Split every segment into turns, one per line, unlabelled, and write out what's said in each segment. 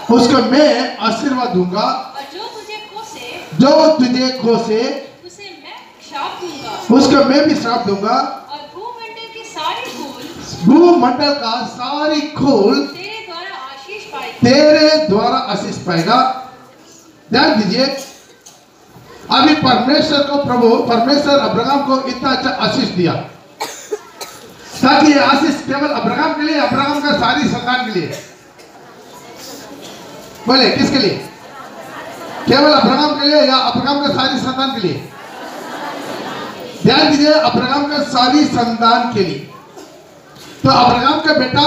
उसको मैं आशीर्वाद दूंगा,
और जो तुझे कोसे उसे मैं श्राप दूंगा,
उसको मैं भी श्राप दूंगा,
और भूमंडल की सारी फूल
भूमंडल का सारी खूल तेरे द्वारा आशीष पाएगा। ध्यान दीजिए, अभी परमेश्वर अब्राहम को इतना अच्छा आशीष दिया ताकि ये आशीष केवल अब्राहम के लिए, अब्राहम का सारी संतान के लिए। बोले किसके लिए? केवल अब्राहम के लिए या अब्राहम का सारी संतान के लिए? ध्यान दीजिए, अब्राहम का सारी संतान के लिए। तो अब्राहम का बेटा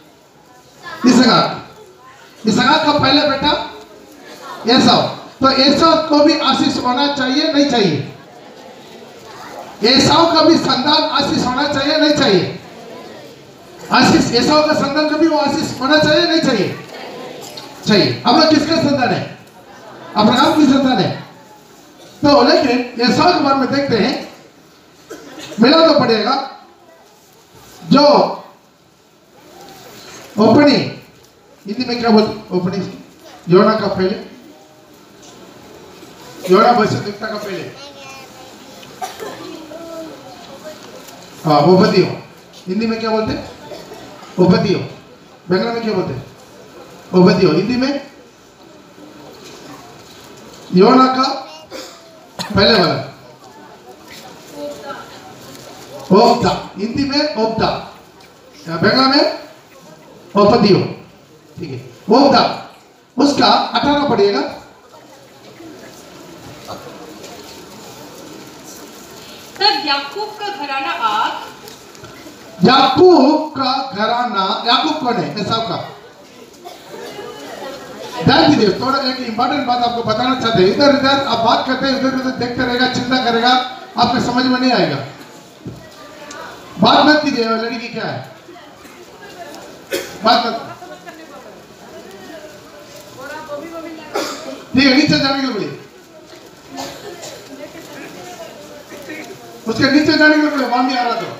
इसहाक का पहला बेटा एसाव। तो एसाव को भी आशीष होना चाहिए नहीं चाहिए? एसाव का भी संतान आशीष होना चाहिए नहीं चाहिए? आशीष एसाव का संतान का भी वो आशीष होना चाहिए नहीं चाहिए? चाहिए। अब लोग किसका संतान है? अब्राहम की संतान है। तो लेकिन एसाव के बारे में देखते हैं, मिला तो पड़ेगा जो ओपनिंग, हिंदी में क्या बोलते? ओपनिंग योना का पहले, योना भविष्यद्वक्ता का पहले, हाँ उपदियो। हिंदी में क्या बोलते? उपदियो। बंगला में क्या बोलते? उपदियो। हिंदी में योना का पहले वाला ओपदा, हिंदी में ओपदा, बंगला में ओपदियो। ठीक है, ओपदा। उसका 18 पढ़िएगा।
तब याकूब का घराना याकूब कौन है? एसाव का। ध्यान दीजिए, थोड़ा एक इंपॉर्टेंट बात आपको बताना चाहते हैं। इधर इधर आप बात करते हैं, इधर उधर देखते रहेगा, चिंता करेगा, आपको समझ में नहीं आएगा। बात मत कीजिए, लड़की क्या है, बात मत। ठीक है, नीचे जाने के लिए बोलिए, उसके नीचे जाने के लिए बोलिए। मामी आ रहा तो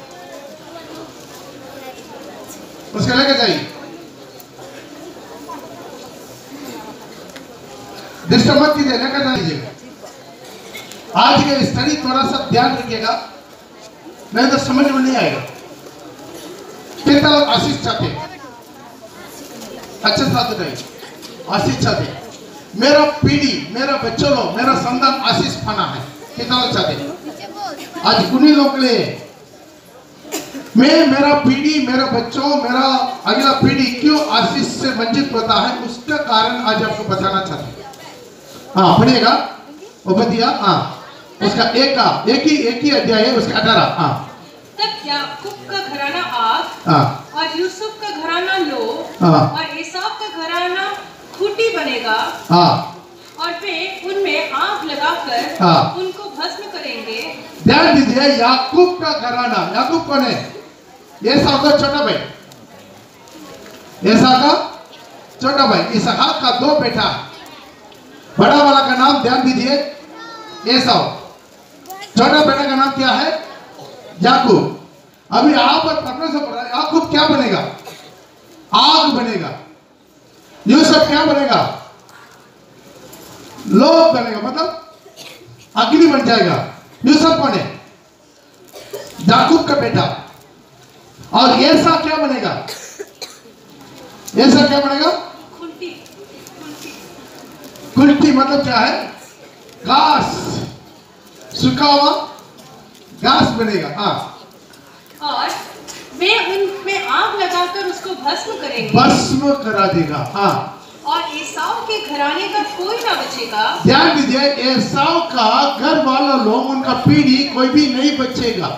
उसके लेके जाइए, डिस्टर्ब मत कीजिए, लेकर जाइएगा। आज के स्टडी थोड़ा सा ध्यान रखिएगा, नहीं तो समझ में नहीं आएगा। कितना लोग आशीष चाहते हैं? अच्छे साथ नहीं, आशीष चाहते हैं। मेरा पीढ़ी, मेरा बच्चों लोग, मेरा संतान आशीष पाना है। कितना लोग चाहते हैं? आज उन्हीं लोग के लिए मेरा पीढ़ी, मेरा बच्चों, मेरा अगला पीढ़ी क्यों आशीष से वंचित होता है, उसका कारण आज आपको बताना चाहते हैं। हाँ पढ़िएगा, उपदिया। हाँ, उसका एक ही अध्याय है, उसका 18। हाँ, तब याकूब का घराना आग,
हाँ,
और यूसुफ का घराना लो,
हाँ,
और एसाव का घराना खूटी बनेगा,
हाँ,
और वे उनमें आग लगाकर
हाँ,
उनको भस्म करेंगे।
ध्यान दीजिए, याकूब का घराना, याकूब कौन है? एसाव का छोटा भाई, एसाव का छोटा भाई। इसहाक का 2 बेटा, बड़ा वाला का नाम ध्यान दीजिए एसाव, छोटा बेटा का नाम क्या है? याकूब। अभी आप पर परमेश्वर बोल रहा है, याकूब क्या बनेगा? आग बनेगा। यूसुफ क्या बनेगा? लोभ बनेगा, मतलब अग्नि बन जाएगा। यूसुफ कौन है? याकूब का बेटा। और ऐसा क्या बनेगा? ऐसा क्या बनेगा? कुल्टी मतलब क्या है? घास, सूखा हुआ घास बनेगा। हाँ,
और वे उनमें आग लगाकर उसको भस्म करेंगे,
भस्म करा देगा। हाँ,
और एसाव के घराने का कोई ना बचेगा।
ध्यान दीजिए, एसाव का घर वाला लोग, उनका पीढ़ी कोई भी नहीं बचेगा।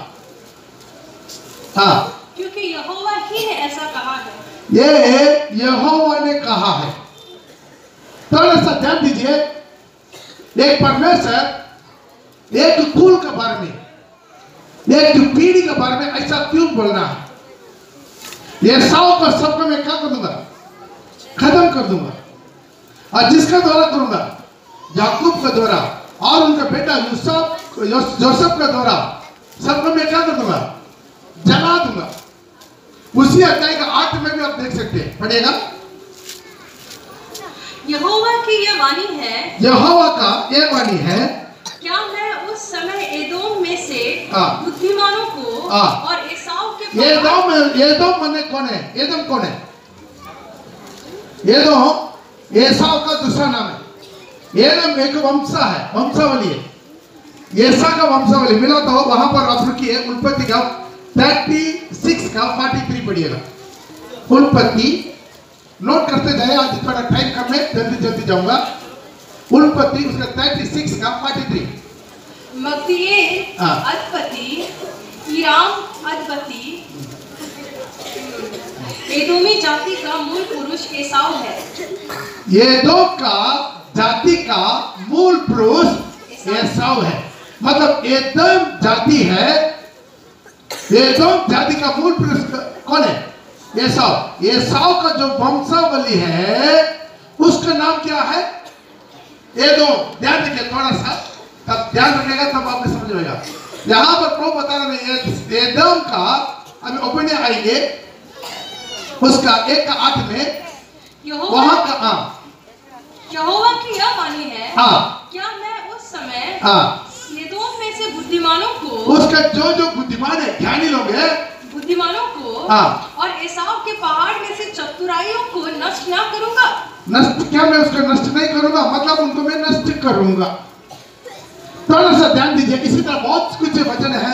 हाँ,
क्योंकि यहोवा ही ने ऐसा कहा है।
ये यहोवा ने कहा है। थोड़ा सा ध्यान दीजिए, एक परमेश्वर एक कुल के बारे में, एक पीढ़ी के बारे में ऐसा क्यों बोलना है? एसाव का सबको मैं क्या कर दूंगा? खत्म कर दूंगा। और जिसका द्वारा करूंगा? याकूब का द्वारा, और उनका बेटा जोसेफ का द्वारा सबको मैं क्या कर दूंगा? जला दूंगा। उसी अध्याय का 8 में भी आप देख सकते हैं, पढ़िएगा।
यहोवा की यह वाणी है,
यहोवा का ये वाणी है,
क्या मैं उस समय एदोम में से
हाँ।
बुद्धिमानों को
हाँ।
और एसाव के पहाड़
एदोम मने कौन है? एदोम कौन है? एदोम एसाव का दूसरा नाम है। एदोम एक वंशा है, वंशावली है। एसा का वंशावली मिला तो वहां पर आप रुकिए, उत्पत्ति का 36 का 43 पढ़िएगा। उत्पत्ति नोट करते जाए, आज थोड़ा टाइम कम है, जल्दी जल्दी जाऊंगा। उत्पत्ति उसका 36 का 43।
मग्दीएल
हाँ।
अधिपति, ईराम अधिपति, एदोमी जाति का मूल पुरुष एसाव है।
एदोम का जाति का मूल पुरुष एसाव है। मतलब एदोम जाति है, एदोम जाति का मूल पुरुष कौन है? एसाव। एसाव का जो वंशावली है उसका नाम क्या है? एदोम। ध्यान रखिए थोड़ा सा, तब ध्यान रखिएगा तब आपको समझ आएगा। यहाँ पर प्रभु बता रहे हैं एदोम का, अभी ओपिनियन आएंगे उसका 1 का 8 में वहां का। हाँ,
यहोवा की यह वाणी है,
हाँ,
क्या मैं उस समय
हाँ,
एदोम में से बुद्धिमानों को
उसका जो बुद्धिमान है, ज्ञानी लोग है,
बुद्धिमानों को
हाँ,
और एसाव के पहाड़ में से चतुराइयों को नष्ट ना करूंगा।
नष्ट क्या? मैं उसका नष्ट नहीं करूंगा, मतलब उनको मैं नष्ट करूंगा। थोड़ा सा ध्यान दीजिए। इसी तरह बहुत कुछ वचन है,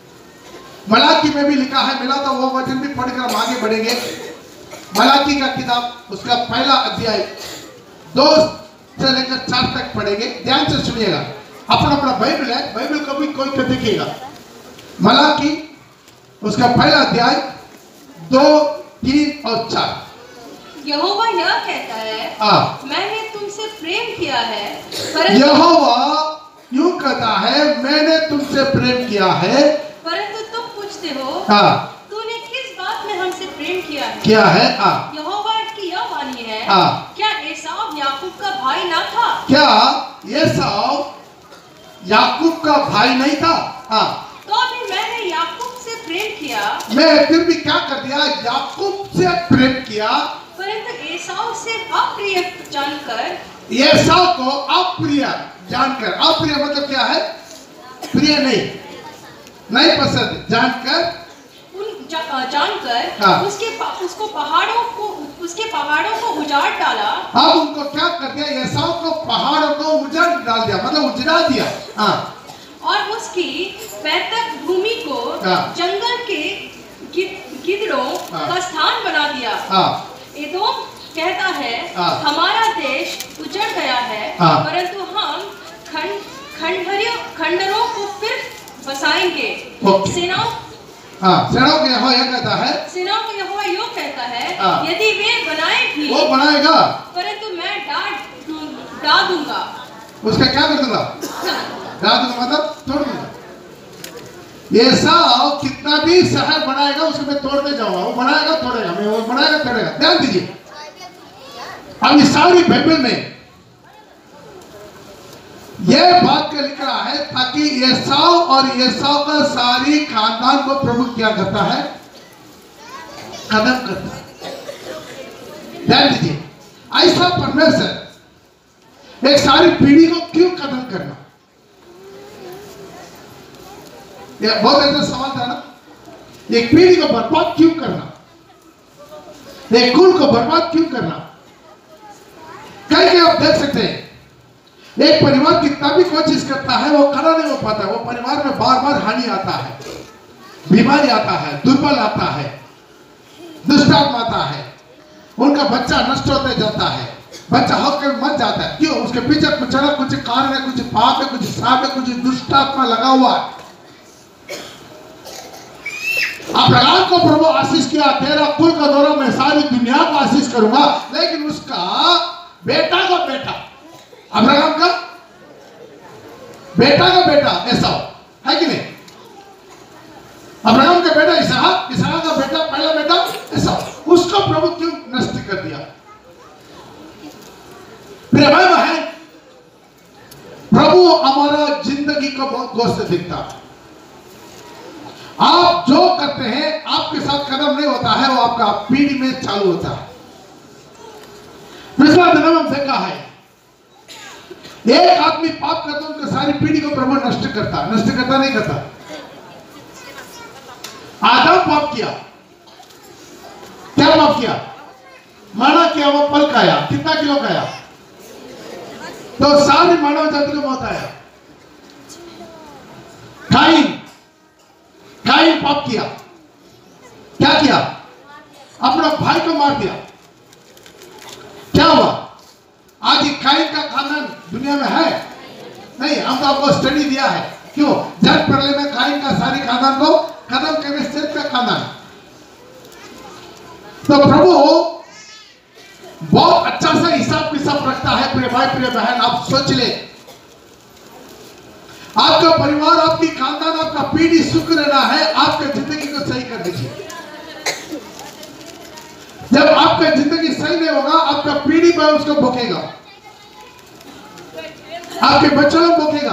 मलाकी में भी लिखा है, मिला तो वो वचन भी पढ़कर हम आगे बढ़ेंगे। मलाकी का किताब उसका पहला अध्याय 2 से लेकर 4 तक पढ़ेंगे। ध्यान से सुनिएगा, अपना अपना बाइबल है, बाइबल को भी कोई कर देखिएगा। मलाकी उसका पहला अध्याय 2, 3 और 4।
यहोवा यह कहता है,
हाँ,
मैंने तुमसे प्रेम किया है, परंतु
यहोवा यूं कहता है, मैंने तुमसे प्रेम किया है,
परंतु तुम पूछते हो,
हाँ,
तूने किस बात में हमसे प्रेम किया है?
क्या है? हाँ,
यहोवा की यह वाणी है,
हाँ।
क्या एसाव याकूब का भाई ना था?
क्या एसाव याकूब का भाई नहीं था? हाँ,
तो भी मैंने याकूब से प्रेम किया,
मैं फिर भी क्या कर दिया? याकूब से प्रेम किया,
परंतु एसाव से अप्रिय जानकर,
एसाव को अप्रिय जानकर। अप्रिय मतलब क्या है? प्रिय नहीं, नहीं पसंद, जानकर,
जानकर
हाँ।
उसको उसके पहाड़ों को उजाड़ डाला।
अब उनको क्या कर दिया? एसाव को पहाड़ों को उजाड़ डाल दिया, मतलब उजड़ा दिया। हाँ,
और उसकी पैतृक भूमि को
हाँ।
जंगल के गिद्धड़ों
हाँ।
का स्थान बना दिया।
हाँ,
एदोम कहता है,
हाँ।
हमारा देश उजड़ गया है,
हाँ।
परंतु हम खंडरों को फिर बसाएंगे।
ओके।
सेनाओं
हाँ, सेनाओं के यहोवा यह कहता है,
सेनाओं को यहोवा यूं कहता है,
हाँ।
यदि वे बनाए भी,
वो बनाएगा,
परंतु मैं डाल दूंगा।
उसका क्या कर दूंगा? डाल दूंगा मतलब तोड़ दूंगा। एसाव कितना भी शहर बनाएगा उसको मैं तोड़ते जाऊंगा। वो बनाएगा तोड़ेगा, मैं वो बनाएगा तोड़ेगा। ध्यान दीजिए, अब इस सारी बाइबल में यह बात का लिख रहा है ताकि एसाव और एसाव का सारी खानदान को प्रभु क्या करता है? खत्म करता है। ध्यान दीजिए, ऐसा परमेश्वर एक सारी पीढ़ी को क्यों खत्म करना? यह बहुत अच्छा सवाल था ना। एक पीढ़ी को बर्बाद क्यों करना? एक कुल को बर्बाद क्यों करना? कहीं आप देख सकते हैं, एक परिवार कितना भी कोशिश करता है वो खड़ा नहीं हो पाता। वो परिवार में बार बार हानि आता है, बीमारी आता है, दुर्बल आता है, दुष्टात्मा आता है, उनका बच्चा नष्ट होते जाता है, बच्चा होकर मर जाता है। क्यों? उसके पीछे कुछ ना कुछ कारण है, कुछ पाप है, कुछ श्राप है, कुछ दुष्टात्मा लगा हुआ है। अब्राहम को प्रभु आशीष किया, तेरा कुल का दौरा मैं सारी दुनिया को आशीष करूंगा, लेकिन उसका बेटा का बेटा, अब्राहम का बेटा एसाव है कि नहीं? अब्राहम का बेटा इसहाक, इसहाक का बेटा पहला बेटा एसाव, उसको प्रभु क्यों नष्ट कर दिया? प्रिय भाई बहन, प्रभु हमारा जिंदगी को बहुत गौर से देखता है। आप जो करते हैं आपके साथ कदम नहीं होता है, वो आपका पीढ़ी में चालू होता है। पिछला दिन हमसे कहा है, एक आदमी पाप करता उनकी सारी पीढ़ी को प्रभु नष्ट करता नहीं करता। आदम पाप किया, क्या पाप किया? माना किया, वो फल खाया, कितना किलो खाया? तो सारी मानव जाति को मौत आया। काइन पाप किया, क्या किया? अपना भाई को मार दिया। क्या हुआ? आज काइन का खानदान दुनिया में है नहीं? हम तो आपको स्टडी दिया है। क्यों? जल प्रलय में काइन का सारी खानदान को खत्म करने सिर्फ का खानदान। तो प्रभु बहुत अच्छा सा हिसाब किताब रखता है। प्रिय भाई प्रिय बहन, आप सोच ले, आपका परिवार, आपकी खानदान, आपका पीढ़ी सुख रहना है, आपके जिंदगी को सही कर दीजिए। जब आपका जिंदगी सही नहीं होगा, आपका पीढ़ी पर उसको भोगेगा, आपके बच्चों को भोगेगा।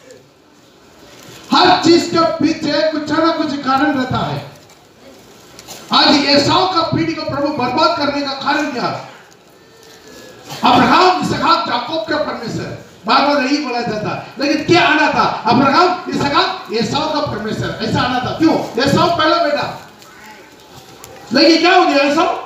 हर चीज के पीछे कुछ ना कुछ कारण रहता है। आज एसाव का पीढ़ी को प्रभु बर्बाद करने का कारण क्या? अब्राहम, इसहाक, याकूब का परमेश्वर, बार बार यही बोला जाता, लेकिन क्या आना था? अब्राहम, इसहाक, एसाव का परमेश्वर, ऐसा आना था। क्यों? एसाव पहला बेटा, लेकिन क्या हो गया? एसाव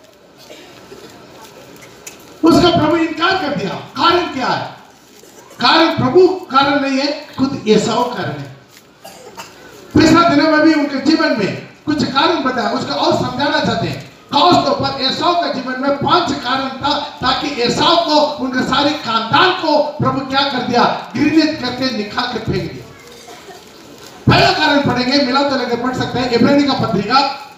उसका प्रभु इनकार कर दिया। कारण क्या है? कारण प्रभु कारण नहीं है, खुद एसाव कारण है। पिछले दिनों में भी उनके जीवन में कुछ कारण बताया, उसको और समझाना चाहते हैं। खास तौर पर एसाव के जीवन में 5 कारण था, ताकि एसाव को, उनके सारे खानदान को प्रभु क्या कर दिया? घृणित करके निकाल के फेंक दिया। पहला कारण पढ़ेंगे, मिला तो लेकर पढ़ सकते हैं, इब्रानी का पत्रिका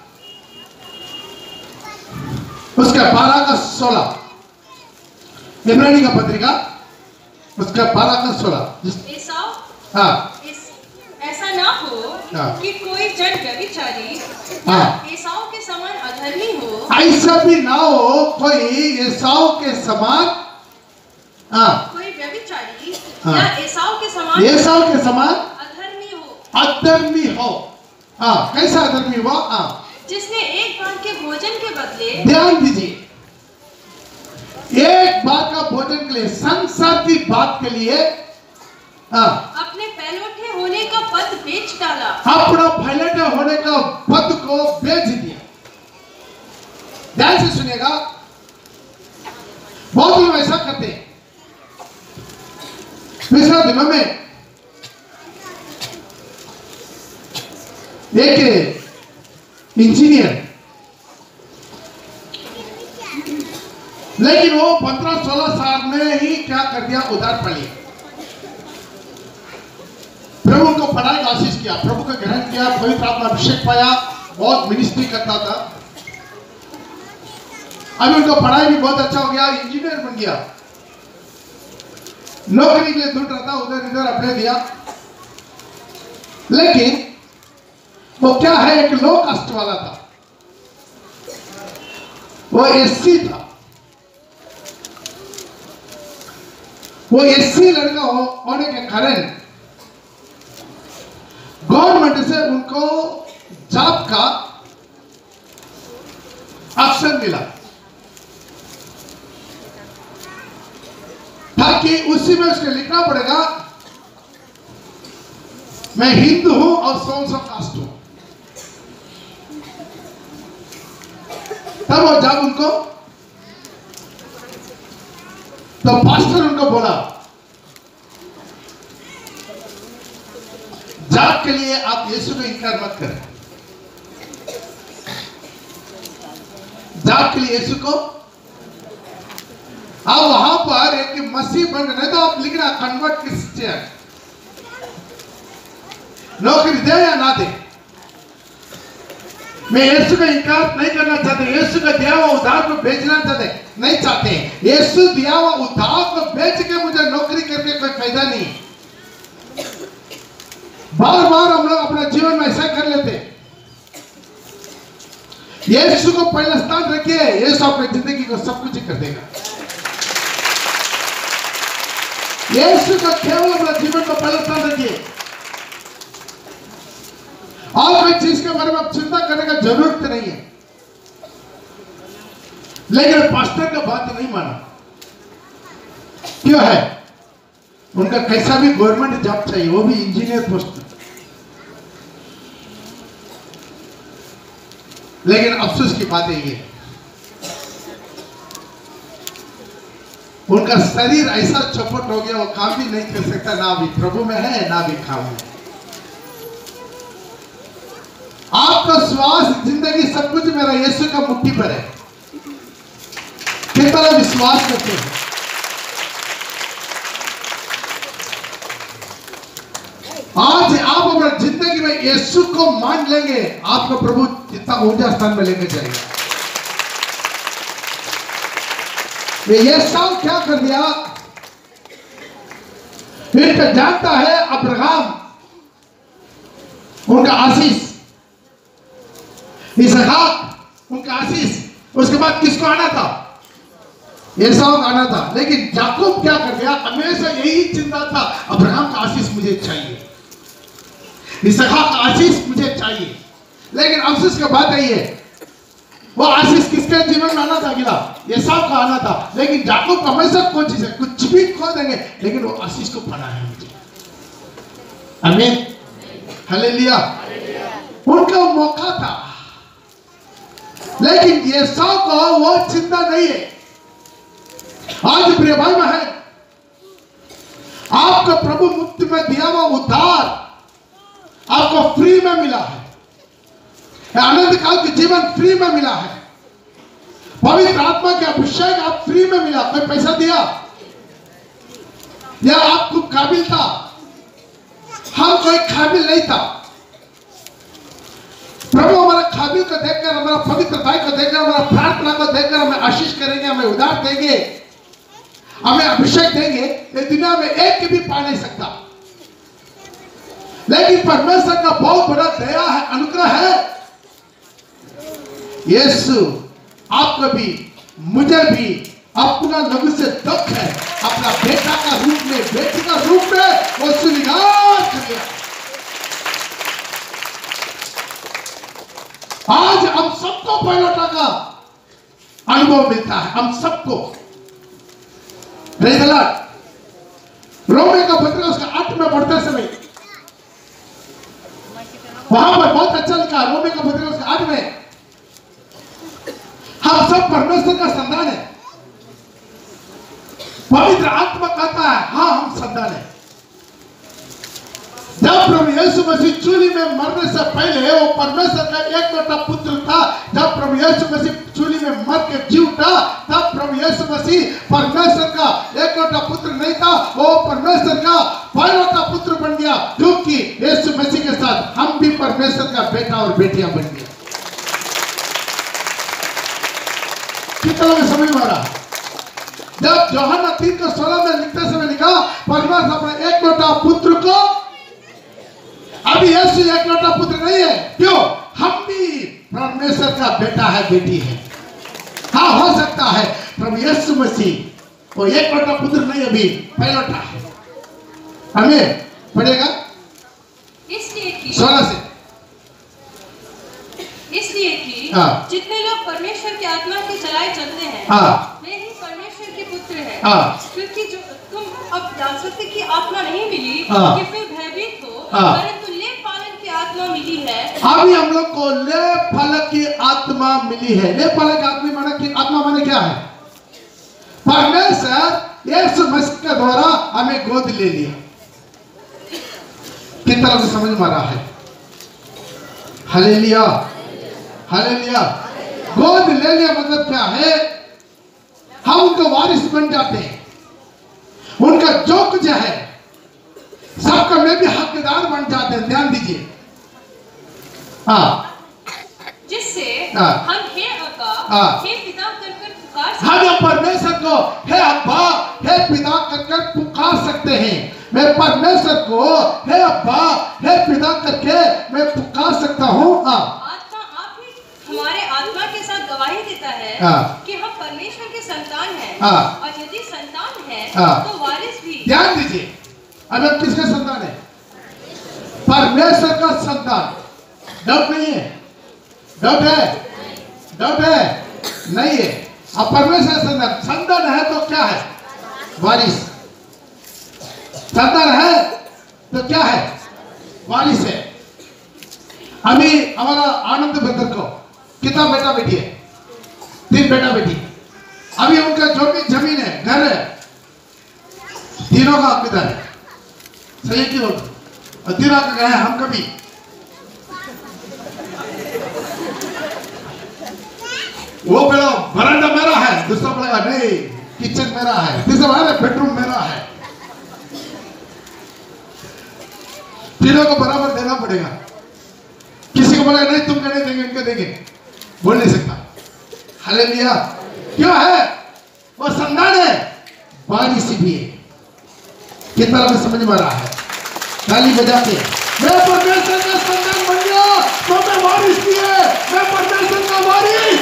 उसका 12 का 16। इब्रानी का पत्रिका उसका 12 का 16।
एसाव,
हाँ,
ऐसा ना हो कि कोई जन व्यभिचारी एसाव के समान अधर्मी हो। ऐसा
भी ना हो कोई एसाव के समान,
कोई व्यभिचारी या एसाव के समान
अधर्मी हो। कैसा अधर्मी हुआ?
जिसने एक बार के भोजन के बदले,
ध्यान दीजिए, एक बार का भोजन के लिए, संसार की बात के लिए
अपने पहलौठे होने का पद बेच डाला।
अपना पहलौठे होने का पद को बेच दिया। ध्यान से सुनिएगा, बहुत लोग ऐसा करते हैं। पिछले दिनों में एक इंजीनियर, लेकिन वो 15-16 साल में ही क्या कर दिया? उधार पड़ लिया। प्रभु को पढ़ाई का आशीष किया, प्रभु को ग्रहण किया, पवित्र आत्मा अभिषेक पाया, बहुत मिनिस्ट्री करता था। अभी उनको पढ़ाई भी बहुत अच्छा हो गया, इंजीनियर बन गया, नौकरी के लिए ढूंढ रहा था, उधर इधर अपने दिया। लेकिन वो क्या है? एक लो कास्ट वाला था, वो एससी था। वो एससी लड़का होने के कारण गवर्नमेंट से उनको जॉब का ऑप्शन मिला, ताकि उसी में उसके लिखना पड़ेगा मैं हिंदू हूं और सो कास्ट हूं। तब वो जब उनको, तो पास्टर उनको बोला, जॉब के लिए आप यीशु को इनकार मत करें, जॉब के लिए यीशु को। आप वहां पर एक मसीह बन गए तो आप लिखना कन्वर्ट क्रिश्चियन, नौकरी दे या ना दे, मैं यीशु का इनकार नहीं करना चाहते, यीशु का दिया हुआ उधार को बेचना चाहते नहीं चाहते। यीशु दिया हुआ उधार को बेच के मुझे नौकरी करके कोई फायदा नहीं। बार बार हम लोग अपने जीवन में ऐसा कर लेते। यीशु को पहला स्थान रखिए, यीशु अपनी जिंदगी को सब कुछ कर देगा। यीशु का केवल अपने जीवन को पहला स्थान रखिए, और कोई चीज के बारे में आप चिंता करने का जरूरत नहीं है। लेकिन पास्टर का बात नहीं माना, क्यों है? उनका कैसा भी गवर्नमेंट जॉब चाहिए, वो भी इंजीनियर पोस्ट। लेकिन अफसोस की बात है ये, उनका शरीर ऐसा चौपट हो गया, वो काम भी नहीं कर सकता, ना भी प्रभु में है ना भी काम में। आपका श्वास, जिंदगी, सब कुछ मेरा यीशु का मुट्ठी पर है। कितना विश्वास करते हैं? आज आप अपनी जिंदगी में यीशु को मान लेंगे, आपका प्रभु कितना ऊंचा स्थान में लेकर जाएगा। ये साल क्या कर दिया? इनका जानता है अब्राहम, उनका आशीष, इसहाक उनका आशीष, उसके बाद किसको आना था? एसाव आना था। लेकिन याकूब क्या कर दिया? हमेशा यही चिंता था, अब्राहम का आशीष मुझे चाहिए, इसहाक का आशीष मुझे चाहिए। लेकिन अफसोस की बात है ये, वो आशीष किसके जीवन में आना था? गिला एसाव का आना था। लेकिन याकूब हमेशा कोई चीज, कुछ भी खो देंगे, लेकिन वो आशीष को पाना है मुझे। आमीन, हालेलुया। उनका मौका था, लेकिन एसाव को वो चिंता नहीं है। आज प्रिय भाई बहन, आपका प्रभु मुक्ति में दिया हुआ उद्धार आपको फ्री में मिला है, आनंद काल के जीवन फ्री में मिला है, पवित्र आत्मा के अभिषेक आप फ्री में मिला। कोई पैसा दिया या आपको काबिल था? हम कोई काबिल नहीं था। प्रभु हमारा काबिल को देखकर, हमारा पवित्रता को देखकर, हमारा प्रार्थना को देखकर हमें आशीष करेंगे, हमें उद्धार देंगे, हमें अभिषेक देंगे। ये दुनिया में एक भी पा नहीं सकता। लेकिन परमेश्वर का बहुत बड़ा दया है, अनुग्रह है। यीशु आपको भी, मुझे भी अपना लहू से दुख है, अपना बेटा का रूप में, बेटी का रूप में वो स्वीकार कर लिया। आज हम सबको पैलोटा का अनुभव मिलता है, हम सबको। Praise the Lord. रोमे का पत्र उसका 8 में पढ़ते समय वहां पर बहुत अच्छा लिखा है। रोमे का पत्र उसका 8 में, हम सब परमेश्वर का संतान है। पवित्र आत्मा कहता है हाँ हम संतान है। जब प्रभु यीशु मसीह चूली में मरने से पहले वो परमेश्वर का एकलौता पुत्र था। जब प्रभु यीशु मसीह चूली में मर के जी उठा, तब प्रभु यीशु मसीह परमेश्वर का एकलौता पुत्र नहीं था, वो परमेश्वर का पहलौता पुत्र बन गया। क्योंकि यीशु मसीह के साथ हम भी परमेश्वर का बेटा और बेटियां बन गए। कितना में समझ में आ रहा? जब यूहन्ना 3:16 में लिखते समय लिखा, परमेश्वर अपने एकलौता पुत्र को, अभी यीशु एकलौता पुत्र नहीं है, क्यों? हम भी परमेश्वर का बेटा है, बेटी है। हाँ, हो सकता है प्रभु यीशु मसीह वो एकलौता पुत्र नहीं, अभी पहलौता है। हमें पढ़ेगा
इसलिए कि
16 से,
इसलिए कि जितने लोग परमेश्वर की आत्मा के चलाए चलते हैं, वे ही परमेश्वर के पुत्र हैं। क्योंकि जो तुम अब जान सकते कि आत्मा नहीं मिली कि फिर भयभीत हो, परंतु लेप पालन की आत्मा मिली है।
अभी हम लोग को लेप पालन की आत्मा मिली है। लेप पालन की आत्मा माने क्या है? परमेश्वर यीशु मसीह के द्वारा हमें गोद ले लिया। किस तरह से समझ में आ रहा है? Hallelujah, hallelujah. गोद ले लिया मतलब क्या है? हम उनका वारिस बन जाते हैं, उनका जो कुछ है सबका में भी हकदार बन जाते हैं। ध्यान दीजिए,
जिससे हम हे अब्बा, हे पिता कर पुकार सकते हैं।
हम परमेश्वर को हे अब्बा, हे पिता कर पुकार सकते हैं। मैं परमेश्वर को हे अब्बा, हे पिता करके मैं पुकार सकता हूँ।
आत्मा आप ही हमारे आत्मा के साथ गवाही देता है कि हम परमेश्वर के संतान हैं, और यदि संतान है तो वारिस भी।
ध्यान दीजिए, अब हम किसका संतान है? परमेश्वर का संतान। डाउट नहीं है? डाउट है? डाउट है? नहीं है। अब परमेश्वर संतान, संतान है तो क्या है? वारिस। संतान है तो क्या है? वारिस है। अभी हमारा आनंद बंदर को कितना बेटा बेटी है? 3 बेटा बेटी। अभी उनका जो भी जमीन है, घर है, तीनों का हकदार है। सही क्यों? और तीनों का गए हम कभी वो बोलो बरांडा मेरा है, दूसरा बोलेगा नहीं किचन मेरा है, तीसरा बोलेगा बेडरूम मेरा है। तीनों को बराबर देना पड़ेगा। किसी को बोलेगा नहीं तुम नहीं देंगे, इनको देंगे, बोल नहीं सकता। हालेलुया। क्यों है? वो संतान है, वारिस भी है। कितना में समझ में आ रहा है? ताली बजा के मैं परमेश्वर का संतान बन गया तो मैं वारिस भी है। मैं परमेश्वर का वारिस,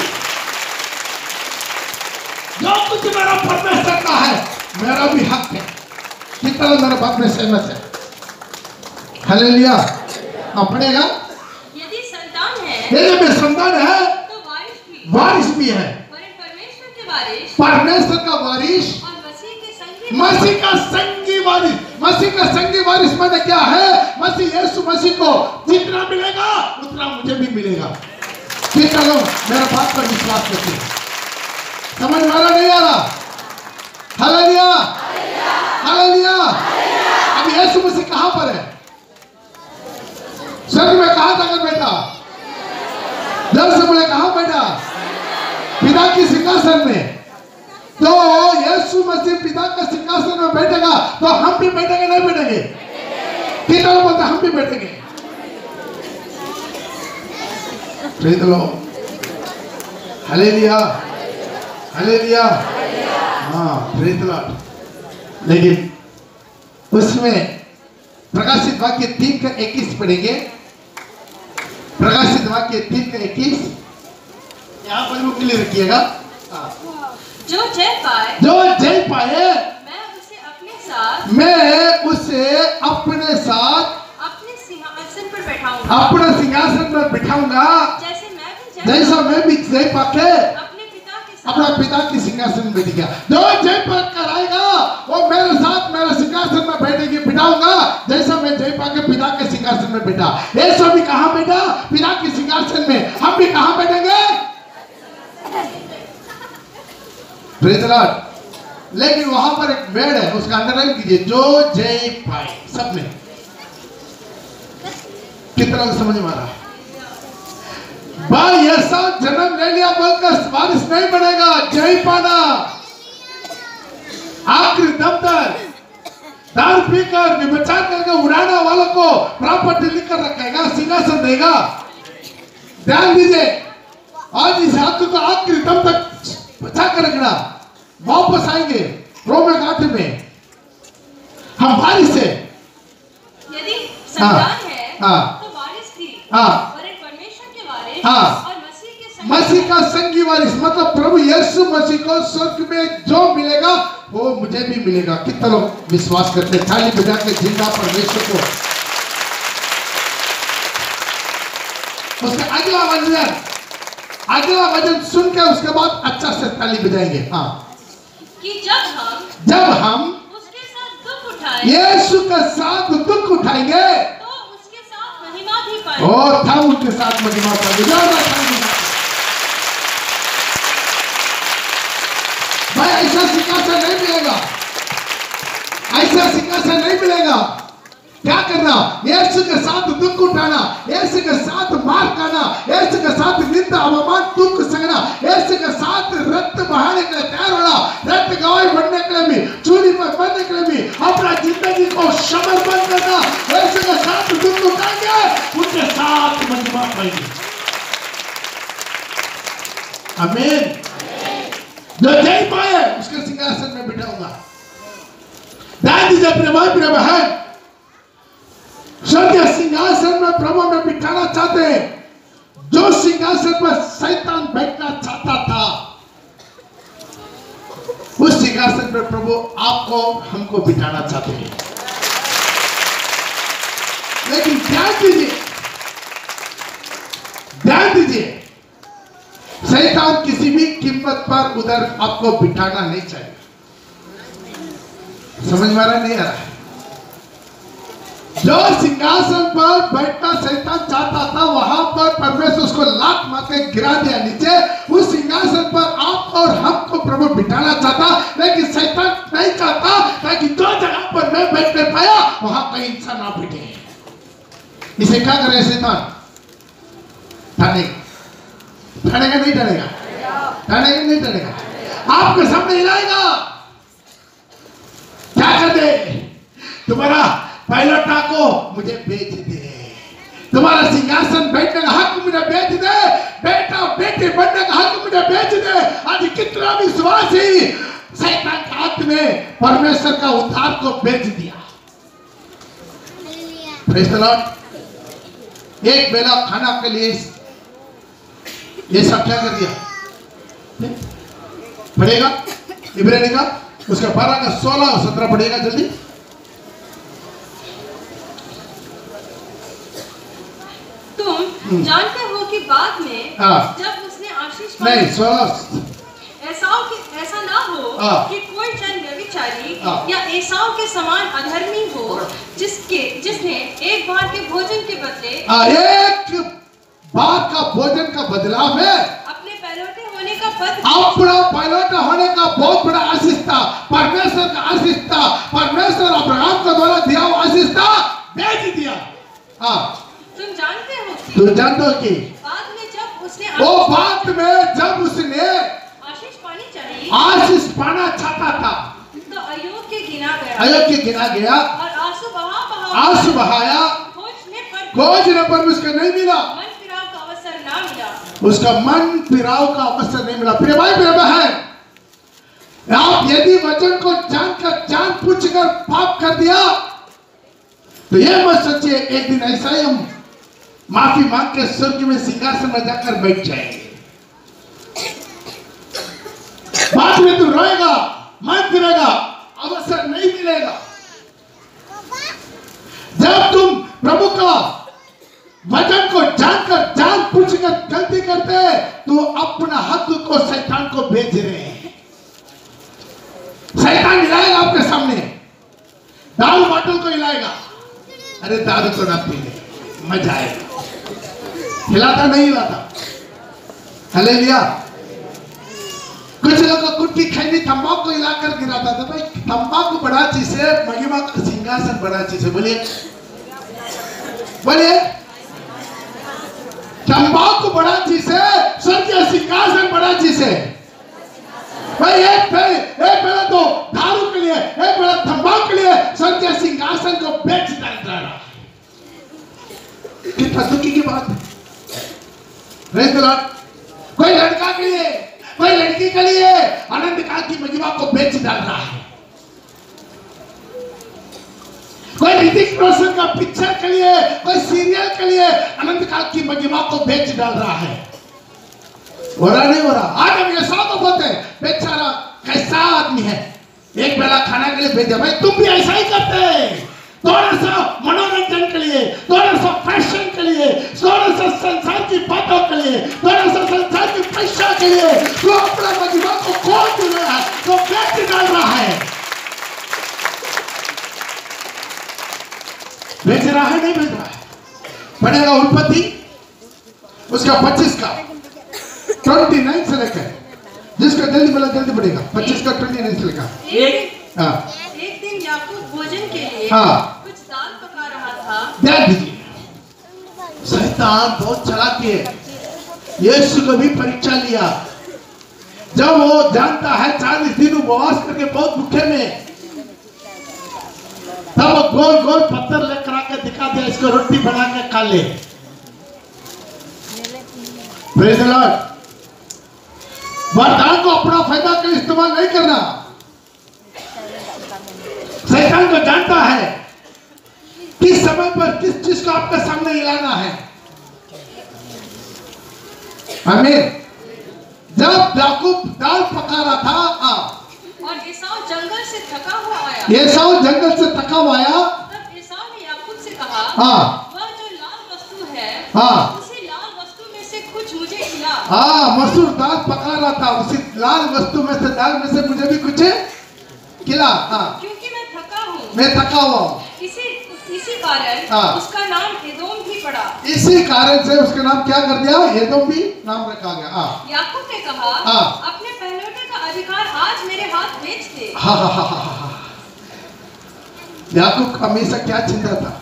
जो कुछ मेरा परमेश्वर का है मेरा भी हक है। कितना मेरे बात में सहमत है? हालेलुया। आप पढ़ेगा
यदि संतान है,
यदि मैं संतान है
तो
वारिस भी है।
परमेश्वर के वारिस,
परमेश्वर का वारिस
और
मसीह का संगी वारिस। मसीह का संगी वारिस माने क्या है? मसीह यीशु मसीह को जितना मिलेगा उतना मुझे भी मिलेगा। कितना लोग मेरा बात पर विश्वास करते हैं? समझ में आ रहा नहीं आ रहा? Hallelujah, hallelujah. अब यीशु मसीह कहां पर है? स्वर्ग में कहां जाकर बैठा? जब से बोले कहां बैठा? पिता की सिंहासन में। तो यीशु मसीह पिता के सिंहासन में बैठेगा तो हम भी बैठेंगे नहीं बैठेंगे? कितना लोग बोलते हम भी बैठेंगे? Praise the lord. Hallelujah, hallelujah. हाँ, प्रेज द लॉर्ड। लेकिन उसमें प्रकाशित वाक्य 3:21 पढ़ेंगे। प्रकाशित वाक्य 3:21 यहाँ पर मुख लिए रखिएगा।
जो जय पाए, मैं उसे अपने साथ
अपने साथ
अपने सिंहासन पर बैठाऊंगा।
अपने सिंहासन पर बिठाऊंगा, जैसा मैं भी जय पाके अपना पिता के सिंहासन में बैठ गया। जो जय पाकर कर आएगा वो मेरे साथ मेरे सिंहासन में बैठेगी, बिठाऊंगा जैसा मैं जय पाके पिता के सिंहासन में बैठा। यीशु भी कहां बैठा? पिता के सिंहासन में। हम भी कहां बैठेंगे? Praise the lord. लेकिन वहां पर एक वर्ड है, उसका अंडरलाइन कीजिए, जो जय पाए। सब में कितना समझ में आ रहा है? भाई ऐसा जन्म ले लिया बोलकर वारिस नहीं बनेगा। जय पाना, आखिरी दम तक दारू पीकर विचार करके उड़ाने वालों को प्रॉपर्टी लिखकर रखेगा, सिंहासन देगा। ध्यान दीजिए, आज इस हक को आखिरी दम तक बचा कर रखना। वापस आएंगे रोमन 8 में। हम वारिस है।
यदि संतान है तो वारिस भी, परमेश्वर के वारिस और
मसीह का संगी वारिस। मतलब प्रभु यीशु मसीह को स्वर्ग में जो मिलेगा वो मुझे भी मिलेगा। कितना लोग विश्वास करते हैं? थाली बजा के जिंदा परमेश्वर को। उसका अगला वचन सुन के उसके बाद अच्छा से ताली बजाएंगे। हाँ,
कि जब हम उसके साथ दुख उठाएंगे,
यीशु के साथ दुख उठाएंगे
तो उसके साथ महिमा भी पाएंगे।
और था उनके साथ महिमा पाएंगे। भाई ऐसा सिंहासन नहीं मिलेगा, ऐसा सिंहासन नहीं मिलेगा। क्या करना? यीशु के साथ दुख उठाना, यीशु के साथ मार खाना, यीशु के साथ निंदा अवमान दुख सहना, यीशु के साथ रक्त बहाने के लिए तैयार होना, रक्त गवाही बनने के लिए भी, चूड़ी पर बनने के लिए भी अपना जिंदगी को समर्पण करना। यीशु के साथ दुख उठाएंगे, उनके साथ महिमा पाएंगे। आमीन। जो जय पाए उसके सिंहासन में बिठाऊंगा। ध्यान दीजिए अपने भाई प्रिय बहन, स्वर्गीय सिंहासन में प्रभु में बिठाना चाहते हैं। जो सिंहासन पर शैतान बैठना चाहता था, उस सिंहासन पर प्रभु आपको हमको बिठाना चाहते हैं। लेकिन ध्यान दीजिए, शैतान किसी भी कीमत पर उधर आपको बिठाना नहीं चाहिए। समझ में आ रहा नहीं आ रहा है? जो सिंहासन पर बैठना शैतान चाहता था, वहां पर परमेश्वर उसको लात मार के गिरा दिया नीचे। उस सिंहासन पर आप और हमको प्रभु बिठाना चाहता, लेकिन शैतान नहीं चाहता ताकि जो जगह पर मैं बैठ नहीं पाया वहां कहीं इंसान ना बैठे। इसे क्या करे शैतान? ठानेगा नहीं ठानेगा? ठानेगा नहीं ठानेगा? आपके सामने हिलाएगा। क्या कर दे? तुम्हारा पायलटा को मुझे बेच दे, तुम्हारा सिंहासन बैठने का हक मुझे बेच दे, बेटा बेटे बनने का हक मुझे बेच दे। आज कितना विश्वासी शैतान के हाथ में परमेश्वर का उद्धार को बेच दिया। Praise the lord. एक बेला खाना के लिए ये सब क्या कर दिया? पढ़ेगा इब्रानी का उसका 12 का 16 और 17 पढ़ेगा जल्दी।
तुम जानते हो कि बाद में जब उसने आशीष
नहीं 16
ऐसा ना हो कि कोई जन व्यभिचारी या एसाव के समान अधर्मी हो, जिसने एक बार के भोजन के बदले
एक बार का भोजन का बदलाव है
अपने पैलोटे होने का पद,
अपना पैलोटा होने का बहुत बड़ा आशीष था, परमेश्वर का आशीष था, परमेश्वर अब्राहम के द्वारा दिया हुआ आशीष था, बेच दिया।
तुम जानते हो
कि
बाद में जब उसने
आशीष पाना चाहता था
तो अयोग्य
गिना गया
और
आंसू बहाया, खोजने पर उसका नहीं मिला,
मन फिराव का अवसर ना मिला,
उसका मन फिराव का अवसर नहीं मिला। प्रिय भाई प्रिय बहन, आप यदि वचन को जानकर जान पूछकर पाप कर दिया तो यह मत सोचिए एक दिन ऐसा ही हम माफी मांग के स्वर्ग में सिंहासन में जाकर बैठ जाएंगे। बाद में तू रोएगा, मन फिरेगा, अवसर नहीं मिलेगा। जब तुम प्रभु का वचन को जानकर जान पूछकर गलती करते तो अपना हक को शैतान को बेच रहे हैं। शैतान हिलाएगा आपके सामने, दारू बोतल को हिलाएगा, अरे दारू को ना पीने मजा आएगा। हिलाता नहीं हिलाता? हालेलुया। कुछ लोग को कुट्टी खैनी तंबाकू हिलाकर गिराता था। भाई तंबाकू बड़ा चीज है, महिमा का सिंहासन बड़ा चीज है। बोलिए बोलिए, तंबाकू बड़ा चीज है, स्वर्गीय सिंहासन बड़ा चीज है। भाई एक पहले तो दारू के लिए, एक पहले तंबाकू के लिए स्वर्गीय सिंहासन को बेच डालता रहा। कितना दुखी की बात है। Praise the lord. कोई लड़का के लिए, कोई लड़की के लिए अनंत काल की महिमा को बेच डाल रहा है। कोई ऋतिक रोशन का पिक्चर के लिए, कोई सीरियल के लिए अनंत काल की महिमा को बेच डाल रहा है। हो रहा नहीं हो रहा? आज हम ये सब बोलते हैं बेचारा कैसा आदमी है, एक बेला खाना के लिए भेजा। भाई तुम भी ऐसा ही करते हैं, थोड़ा सा मनोरंजन के लिए, थोड़ा सा फैशन के लिए, थोड़ा सा संसार की बातों के लिए, थोड़ा सा संसार की पैसा के लिए तो अपना महिमा को खो रहा है, तो बेच डाल रहा है। बेच रहा है नहीं बेच रहा है? पढ़ेगा उत्पत्ति उसका 25 का 29 से लेकर, जिसका जल्दी बोला जल्दी पढ़ेगा, 25 का 29 से लेकर।
एक दिन याकूब भोजन के लिए कुछ दाल पका रहा था।
ध्यान दीजिए, शैतान बहुत चालाक है। यीशु को भी परीक्षा लिया। जब वो जानता है 40 दिन उपवास करके बहुत भूखे में, तब वो गोल गोल पत्थर लेकर आकर दिखा दिया, इसको रोटी बना के खा ले। Praise the lord. वरदान को अपना फायदा के लिए इस्तेमाल नहीं करना। शैतान को जानता है किस समय पर किस चीज को आपके सामने हिलाना है। आमीन। जब याकूब दाल पका रहा था
और एसाव जंगल से थका हुआ आया, तब एसाव ने याकूब से कहा, वह जो लाल वस्तु है, उसी लाल वस्तु में से कुछ मुझे खिला।
मसूर दाल पका रहा था, उसी लाल वस्तु में से, दाल में से मुझे भी कुछ खिला।
क्योंकि मैं थका हूँ,
मैं थका हुआ हूँ।
इसी इसी कारण उसका नाम एदोम भी पड़ा।
इसी कारण से उसका नाम क्या कर दिया? एदोम भी नाम रखा गया।
याकूब ने कहा, अपने पहलौठे का अधिकार आज मेरे हाथ बेच दे।
याकूब का हमेशा क्या चिंता था?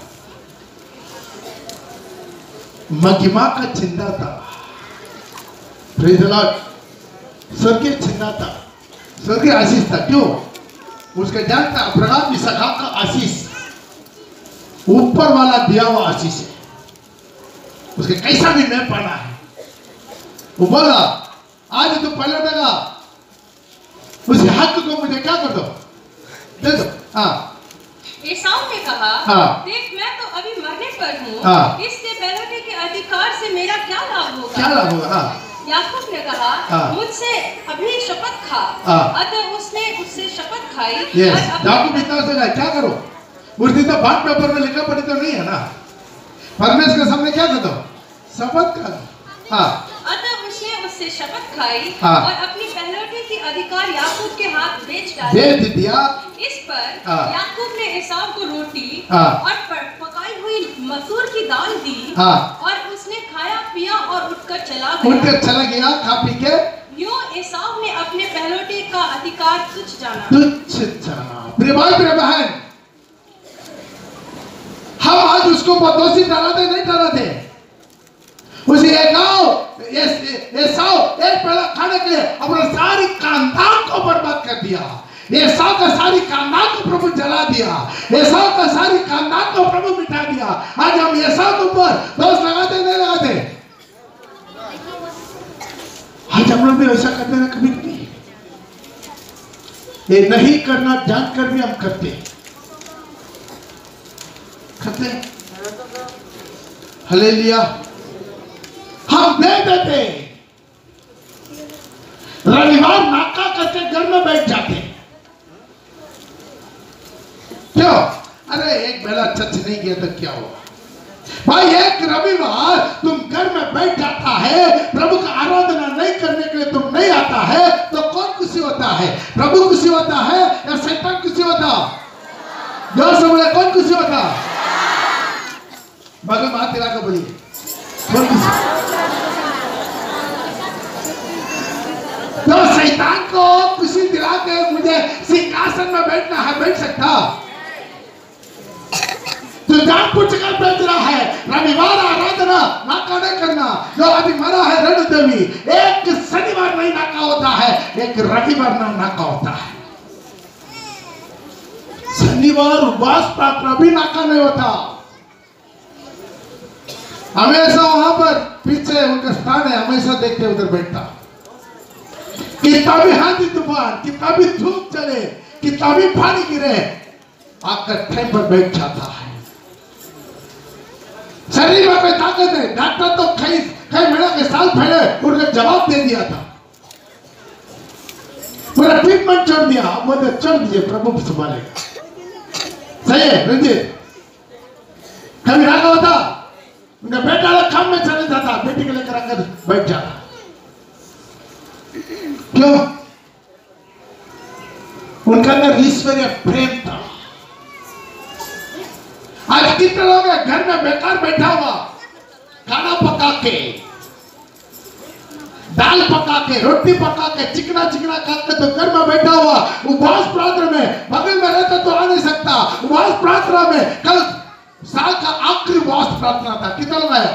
महिमा का चिंता था। Praise the lord. स्वर्गीय चिंता था, स्वर्गीय आशीष था। क्यों? उसका जानता अब्राहम इसहाक का आशीष ऊपर वाला दिया हुआ आशीष है, उसके कैसा भी मैं पाना है। वो बोला आज तो पहले देगा, उस हक को मुझे क्या कर दो, दे दो।
एसाव ने कहा, देख मैं तो अभी मरने पर हूँ, इससे पहलौठे के अधिकार से मेरा क्या लाभ होगा?
क्या लाभ होगा?
याकूब ने कहा, मुझसे अभी शपथ खा। अतः उसने उससे शपथ खाई।
याकूब इतना सोचा क्या करो, उस दिन तो बात पेपर में लिखा पड़ी तो नहीं है ना, परमेश्वर के सामने क्या कर दो, शपथ खा।
अतः उसने उससे शपथ खाई और अपनी पहलौठे की अधिकार याकूब के हाथ बेच दिया। इस पर याकूब ने एसाव को रोटी और पकाई हुई मसूर की दाल दी और उसने खाया पिया और उठकर चला गया। खा पी के यूं एसाव ने अपने पहलौठे का अधिकार तुच्छ जाना।
प्रिय भाई प्रिय बहन, हम आज उसको दोषी ठहराते नहीं ठहराते। उसे एसाव एक पहला खाने के लिए अपना सारी खानदान को बर्बाद कर दिया। एसाव का सारी खानदान को प्रभु जला दिया। एसाव का सारी खानदान को प्रभु मिटा दिया। आज हम एसाव के ऊपर दोष लगाते नहीं लगाते? आज हम लोग भी ऐसा करते हैं कभी नहीं। ये नहीं करना जानकर भी हम करते हालेलुया। हम दे देते, रविवार नाका करके घर में बैठ जाते। क्यों? अरे एक बेला चर्च नहीं गया तो क्या हुआ भाई? एक रविवार तुम घर में बैठ जाता है, प्रभु का आराधना नहीं करने के लिए तुम नहीं आता है, तो कौन खुशी होता है? प्रभु खुशी होता है या शैतान खुशी होता? जो समझे कौन खुशी होता? बगल में हाथ दिला के बोलिए, कौन खुशी? तो शैतान को खुशी दिला के मुझे सिंहासन में बैठना है, बैठ सकता? तो जानबूझकर बैठ रहा है रविवार आराधना नाका नहीं करना। जो अभी मरा है रणु देवी, एक शनिवार नहीं नाका होता है, एक रविवार नाका होता है। शनिवार उपवास प्रार्थना भी नाका नहीं होता। हमेशा वहां पर पीछे उनका स्थान है, हमेशा देखते उधर बैठता। कितना भी आंधी तूफान, कितना भी धूप चले, कितना भी पानी गिरे, आकर टाइम पर बैठ जाता है। शरीर में कोई ताकत है, डॉक्टर तो कई महीने के साल पहले उन्होंने जवाब दे दिया था, पूरा ट्रीटमेंट छोड़ दिया। अब वो छोड़ दीजिए, प्रभु संभालेगा। सही है रंजीत? कभी रागा होता, उनका बेटा काम में चले जाता, बेटी को लेकर आकर बैठ जाता। क्यों? उनका अंदर ईश्वरीय प्रेम था। आज कितने लोग हैं घर में बेकार बैठा हुआ, खाना पका के, दाल पका के, रोटी पका के, चिकना चिकना खा के तो घर में बैठा हुआ उपवास प्रार्थना में, बगल में रहता तो आ नहीं सकता। उपवास प्रार्थना में कल साल का आखिरी उपवास प्रार्थना था, कितना लगाया?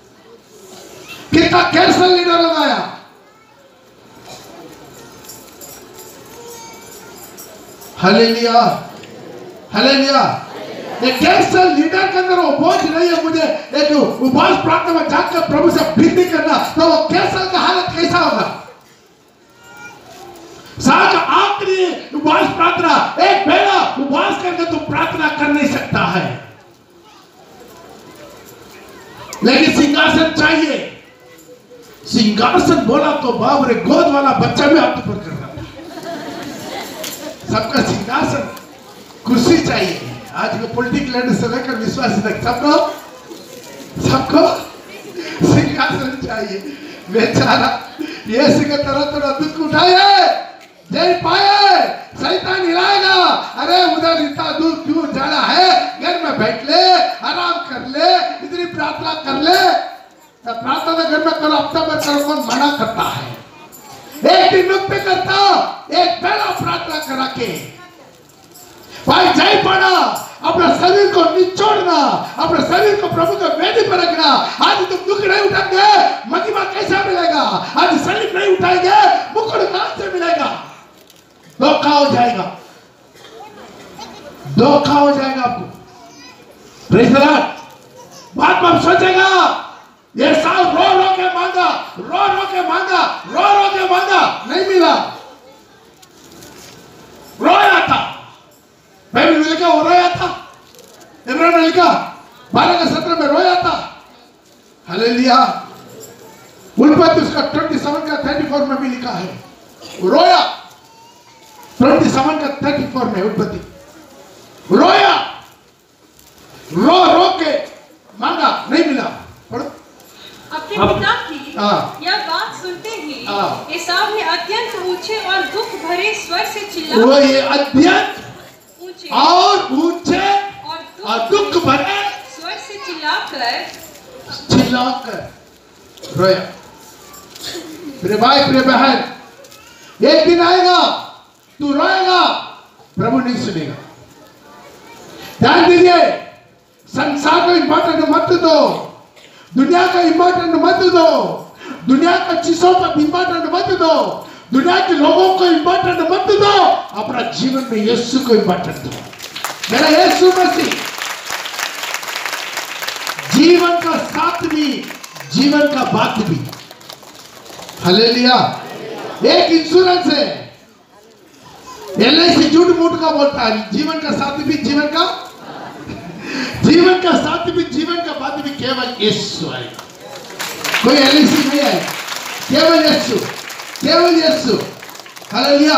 कितना कैंसर लीडर लगाया? Hallelujah, hallelujah. एक कैंसर लीडर के अंदर वो बोझ नहीं है मुझे एक उपवास प्रार्थना में जाकर प्रभु से विनती करना, तो वो कैंसर का हालत कैसा होगा? साल का आखिरी उपवास प्रार्थना, एक बेला उपवास करके तो प्रार्थना कर नहीं सकता है, लेकिन सिंहासन चाहिए। सिंहासन बोला तो बाप रे, गोद वाला बच्चा भी हाथ ऊपर कर रहा है। सबका सिंहासन कुर्सी चाहिए। आज के पॉलिटिकल लीडर से लेकर विश्वासी तक सबको सिंहासन चाहिए। बेचारा यीशु के तरह दुख उठाए, जय पाए, शैतान हिलाएगा। अरे उधर इतना दूर क्यों जाना है, घर में बैठ ले,
करो कौन मना करता है? एक दिन नुक्ते करता, एक बेला प्रार्थना करा के भाई जय पड़ा, अपना शरीर को निचोड़ना, अपने शरीर को प्रभु के वेदी पर रखना। आज तुम दुख नहीं उठाएंगे, महिमा कैसा मिलेगा? आज शरीर नहीं उठाएंगे, मुकुट कहां से मिलेगा? धोखा हो जाएगा, धोखा हो जाएगा आपको। Praise the lord. बात में सोचेगा ये साल रो रो के मांगा, रो रो के मांगा, रो रो के मांगा, नहीं मिला, रोया था। बाइबल में लिखा वो रोया था, इब्रानियों में लिखा 12:17 में रोया था। हालेलुया। उत्पत्ति उसका 27 का 34 में भी लिखा है रोया। 27 का 34 में उत्पत्ति रोया, रो रो के मांगा, नहीं मिला। पढ़ो।
अपने पिता की यह बात सुनते ही एसाव ने अत्यंत ऊंचे और दुख भरे स्वर से चिल्ला,
वो ये अत्यंत और ऊंचे और दुख भरे
स्वर से चिल्लाकर
रोया। प्रिय भाई, प्रिय बहन, एक दिन आएगा तू रोएगा, प्रभु नहीं सुनेगा। ध्यान दीजिए, संसार को इंपॉर्टेंट मत दो, दुनिया का इंपॉर्टेंट मत दो, दुनिया का चीजों पर इंपॉर्टेंट मत दो, दुनिया के लोगों को इंपॉर्टेंट मत दो, अपना जीवन में यीशु को इंपॉर्टेंट दो। मेरा यीशु मसीह जीवन का साथ भी, जीवन का बात भी। हालेलुया। एक इंश्योरेंस है, LIC झूठ मूठ का बोलता है, जीवन का साथ भी, जीवन का साथ भी, जीवन का बात भी केवल यीशु आएगा। कोई LIC नहीं है, केवल यीशु, केवल यीशु। हालेलुया।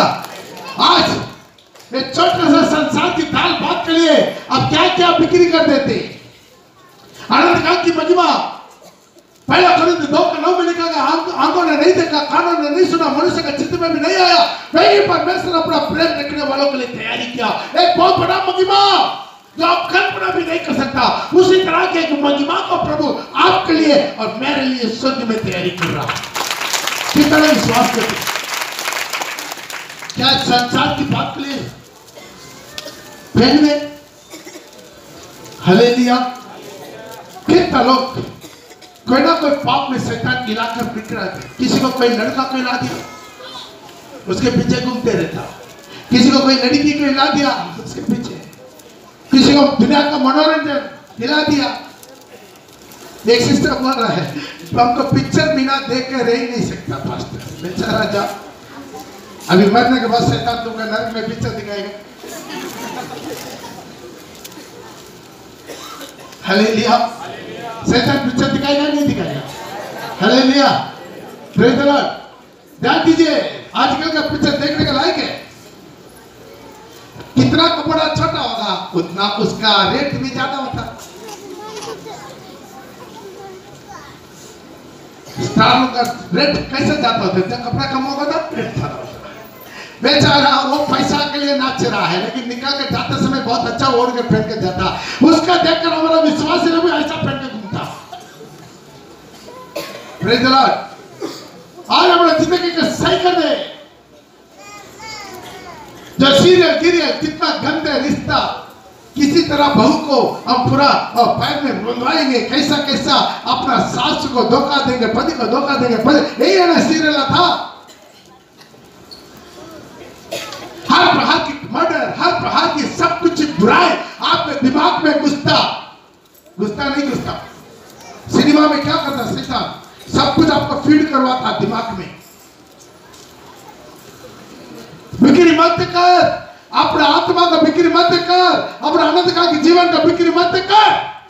आज एक छोटा सा संसार की दाल भात के लिए अब क्या क्या बिक्री कर देते। अनंत काल की महिमा पहला कोरिन्थ 2:9 में लिखा गया, आंखों ने नहीं देखा, कानों ने नहीं सुना, मनुष्य का चित्त में भी नहीं आया, वही परमेश्वर अपना प्रेम रखने वालों के लिए तैयारी किया। एक बहुत बड़ा महिमा जो आप कल्पना भी नहीं कर सकता, उसी तरह के एक महिमा को प्रभु आपके लिए और मेरे लिए स्वर्ग में तैयारी कर रहा है। कितना विश्वास करते? क्या संसार की बात के लिए फेंक दे? हालेलुया। कितना लोग कोई ना कोई पाप में शैतान गिराकर बिक रहा है। किसी को कोई लड़का को हिला दिया, उसके पीछे घूमते रहता। किसी को कोई लड़की को हिला दिया, उसके पीछे। किसी को दुनिया का मनोरंजन हिला दिया। एक सिस्टर बोल रहा है, हमको पिक्चर बिना देख के रह ही नहीं सकता पास्टर। बेचारा जा, अभी मरने के बाद शैतान तुमको नरक में पिक्चर दिखाएगा। हालेलुया। शैतान पिक्चर दिखाएगा नहीं दिखाएगा? हालेलुया। Praise the lord. ध्यान दीजिए, आजकल का पिक्चर देखने का लायक है। कितना कपड़ा छोटा होगा उतना उसका रेट भी ज्यादा होता। स्टारों का रेट कैसे ज्यादा होता है? जब कपड़ा कम होगा ना रेट ज्यादा होता। बेचारा वो पैसा के लिए नाच रहा है, लेकिन निकल के जाते समय बहुत अच्छा ओढ़ के पहन के जाता। उसका देखकर हमारा विश्वासी भी ऐसा पहन के घूमता। Praise the lord. आज हमारे जिंदगी को सही कर दे। जो सीरियल कितना गंदे रिश्ता, किसी तरह बहू को हम पूरा और पैर में बुलवाएंगे, कैसा कैसा अपना सास को धोखा देंगे, पति को धोखा देंगे। यही है ना सीरियल था। हर प्रकार की मर्डर, हर प्रकार की सब कुछ बुराई आपके दिमाग में घुसता नहीं घुसता। सिनेमा में क्या करता शैतान? सब कुछ आपको फीड करवाता दिमाग में। बिक्री मत कर, अपने आत्मा का बिक्री मत कर, अपने अनंत काल के जीवन का बिक्री मत कर।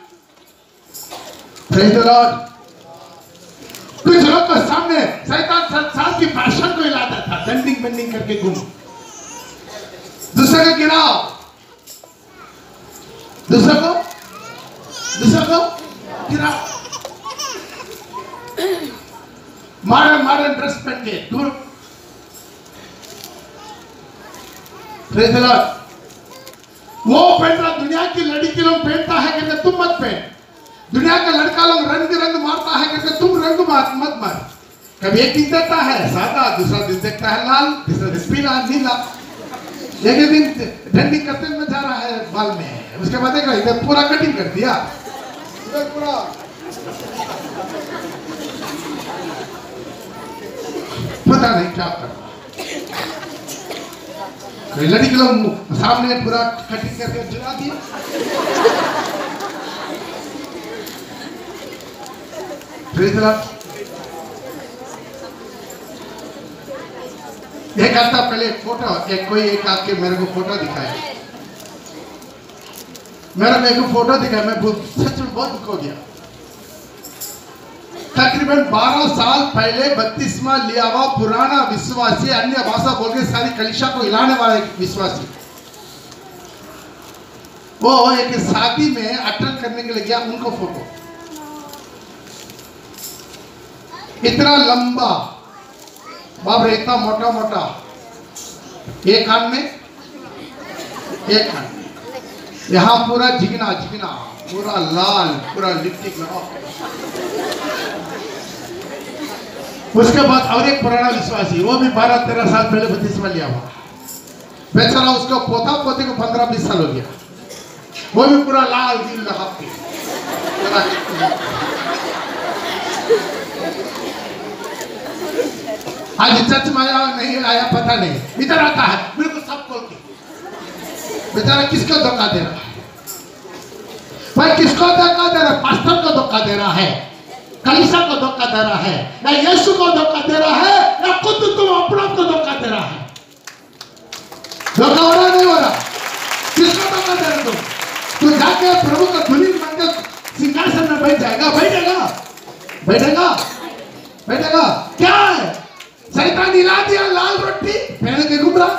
Praise the lord. कुछ लोग के सामने शैतान संसार की फैशन को हिलाता था, बेंडिंग बेंडिंग करके घूम। दूसरे को गिराओ, दूसरे को गिराओ। मॉडर्न ड्रेस पहन के दूर। Praise the lord. वो पहनता दुनिया की लड़की लोग पहनता है कहते तुम मत पहन। दुनिया का लड़का लोग रंग मारता है कहते तुम रंग मत मार। कभी एक दिन देता है सादा, दूसरा दिन देखता है लाल, तीसरा दिन पीला नीला। एक दिन डंडी करते में जा रहा है बाल में, उसके बाद देखा इधर पूरा कटिंग कर दिया, इधर पूरा पता नहीं क्या कर रहा। लड़की के लोग सामने पूरा कटिंग करके जुड़ा दिया। एक आता पहले फोटो, एक आके मेरे को फोटो दिखाया, मेरे को फोटो दिखाया, मैं सच में बहुत दुख हो गया। तकरीबन 12 साल पहले 32वां लिया हुआ पुराना विश्वासी, अन्य भाषा बोल के सारी कलीसिया को हिलाने वाला एक विश्वासी, वो एक शादी में अटेंड करने के लिए गया। उनको फोटो इतना लंबा बाप रे, इतना मोटा मोटा, एक कान में एक कान, यहाँ पूरा झिगना झिगना, पूरा लाल, पूरा लिपस्टिक लगा। उसके बाद और एक पुराना विश्वासी, वो भी 12-13 साल पहले 32वां लिया हुआ बेचारा, उसका पोता पोते को 15-20 साल हो गया, वो भी पूरा लाल दिल लगा के। आज चर्च में आया नहीं आया पता नहीं, इधर आता है बिल्कुल सब खोल के। बेचारा किसको धोखा दे रहा है भाई? किसको धोखा दे रहा है? पास्टर को धोखा दे रहा है, कलीसिया को धोखा दे रहा है, या यीशु को धोखा दे रहा है, या खुद तुम अपना को धोखा दे रहा है? धोखा हो रहा नहीं हो रहा? किसको धोखा दे रहे तुम? तू जाके प्रभु का धुनी बनकर सिंहासन में बैठ जाएगा, बैठेगा बैठेगा बैठेगा? क्या है? शैतान हिला दिया लाल रोटी पहन के घूम रहा,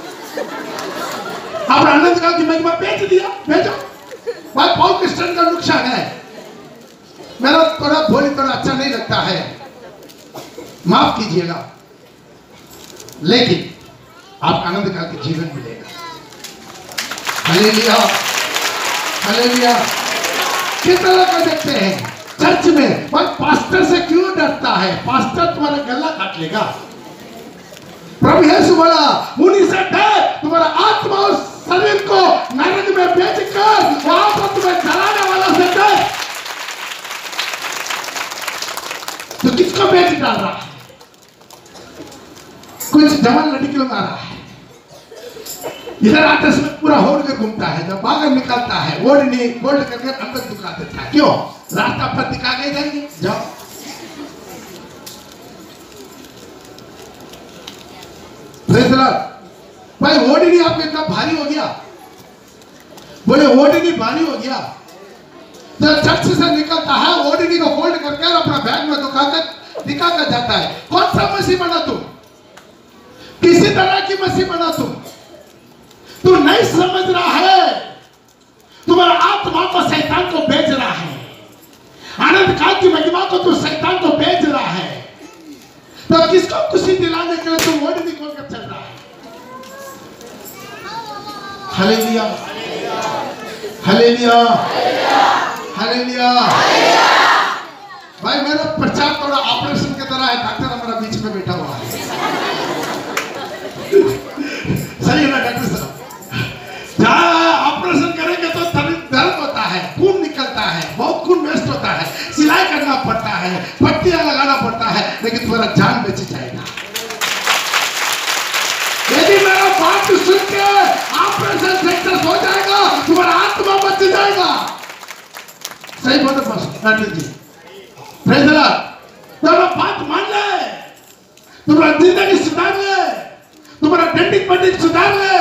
अब आनंद का की महिमा बेच दिया, बेचो भाई। पॉल क्रिस्टियन का नुकसान है, मेरा थोड़ा बोली थोड़ा अच्छा नहीं लगता है, माफ कीजिएगा, लेकिन आप आनंद का के जीवन मिलेगा। Hallelujah hallelujah. कितना लोग देखते हैं चर्च में, पर पास्टर से क्यों डरता है? पास्टर तुम्हारा गला काट लेगा। प्रभु यीशु बोला मुनि से डर, तुम्हारा आत्मा और शरीर को नरक में बेचकर वहां पर तुम्हें जलाने वाला से डर। तो किसको बेच डाल रहा है? कुछ जवान लड़की लोग आ रहा है, इधर आते समय पूरा होड़ के घूमता है, जब बाहर निकलता है ओढ़नी फोल्ड करके अंदर दुखा देता है। क्यों? रास्ता पर दिखा के जाएंगे, जाओ। भाई ओढ़नी आपको इतना भारी हो गया, बोले ओढ़नी भारी हो गया, तो चर्च से निकलता है ओढ़नी को फोल्ड करके और अपना बैग में दिखा कर जाता है। कौन सा मसीह बना तुम? किसी तरह की मसीह बना तुम? तू नहीं समझ रहा है, तुम्हारा आत्मा को शैतान को बेच रहा है, आनंद काल की महिमा को तू शैतान को बेच रहा है। तो किसको खुशी दिलाने के लिए तू ओढ़नी खोलकर चल रहा है? Hallelujah hallelujah hallelujah. भाई मेरा प्रचार थोड़ा ऑपरेशन की तरह है, डॉक्टर हमारा बीच में बैठा हुआ है। सही है ना डॉक्टर साहब? ऑपरेशन करेंगे तो दर्द होता है, खून निकलता है, बहुत खून वेस्ट होता है, सिलाई करना पड़ता है, पट्टियां लगाना पड़ता है, लेकिन तुम्हारा जान बच जाएगा। यदि मेरा बात सुन के ऑपरेशन सक्सेस हो जाएगा, तुम्हारा आत्मा बच जाएगा। सही बोलो doctor ji, praise the lord. तुम्हारा बात मान ले, तुम्हारा जिंदगी सुधार ले, तुम्हारा डेंटिंग पंडित सुधार ले।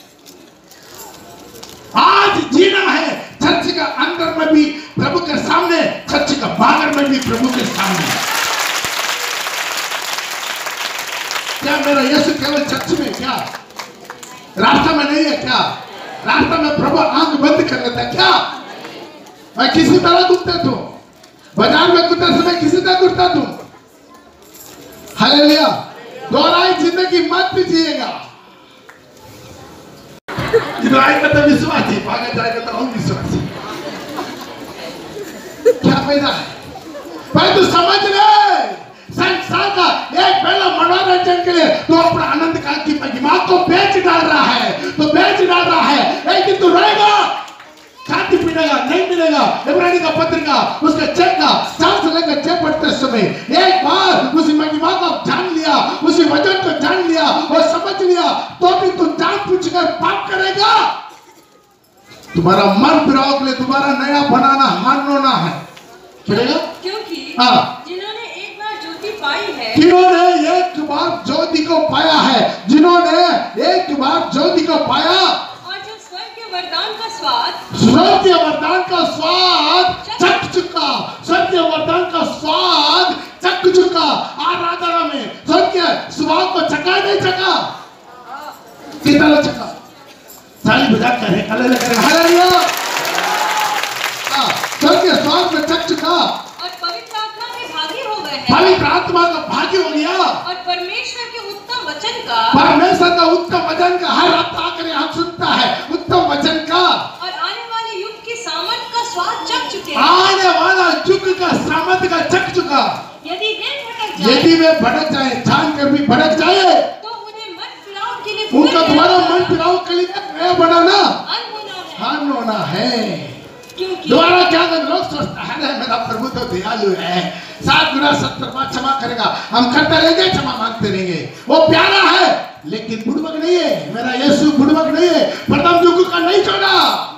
आज जीना है चर्च का अंदर में भी प्रभु के सामने, चर्च का बाहर में भी प्रभु के सामने। क्या मेरा यीशु केवल चर्च में? क्या रास्ता में नहीं है? क्या रास्ता में प्रभु आंख बंद कर लेता है? क्या मैं किसी तरह घूमते तुम बाजार में घूमते समय किसी तरह घूमता तुम? हालेलुया। दोहराई जिंदगी मत जिएगा। इधर आएगा तो विश्वासी, भागा जाएगा तो अविश्वासी। क्या फायदा है भाई? तू समझ ले, साल का एक पहला मनोरंजन के लिए तो अपना आनंद काल की महिमा को बेच डाल रहा है, तो बेच डाल रहा है। एक दिन तो रहेगा, शांति मिलेगा नहीं मिलेगा। इब्रानी का पत्रिका उसके चेक का 4 से लेकर 6 पढ़ते समय एक बार उसी महिमा को जान लिया, उसी वचन को जान लिया और समझ लिया, तो भी तू जान पूछकर पाप करेगा। तुम्हारा मन फिराव के लिए तुम्हारा नया बनाना हारना है, चलेगा?
क्योंकि जिन्होंने एक बार ज्योति पाई है,
जिन्होंने एक बार ज्योति को पाया है, जिन्होंने एक बार ज्योति को पाया,
और जो स्वर्ग के वरदान का स्वाद,
स्वर्ग के वरदान का स्वाद चख चुका, स्वर्ग के वरदान का स्वाद चख चुका। आराधना में स्वर्ग के स्वाद को चखा नहीं चखा, कितना चखा? ताली बजा कर हालेलुया करें, हालेलुया। स्वर्ग के स्वाद में चख चुका
और पवित्र आत्मा के भागी हो गए हैं,
पवित्र आत्मा का भागी हो गया,
और परमेश्वर के उत्तम वचन का,
परमेश्वर का उत्तम वचन का हर हफ्ता आकर यहाँ सुनता है, उत्तम वचन का,
और आने वाले युग की सामर्थ का स्वाद चख चुके हैं।
आने वाला युग का सामर्थ का चख चुका।
यदि वे भटक जाए,
यदि वे भटक जाए, जानकर भी भटक जाए,
तो उन्हें मन फिराव के लिए
उनका तुम्हारा मन फिराव के लिए नया बनाना
अन
होना है।
क्योंकि
दोबारा क्या कर लोग सोचता है मेरा प्रभु तो दयालु है, 7 गुना 70 बार क्षमा करेगा, हम करते रहेंगे, क्षमा मांगते रहेंगे, वो प्यारा है लेकिन बुड़बक नहीं है। मेरा यीशु बुड़बक नहीं है, प्रथम युग का नहीं छोड़ा,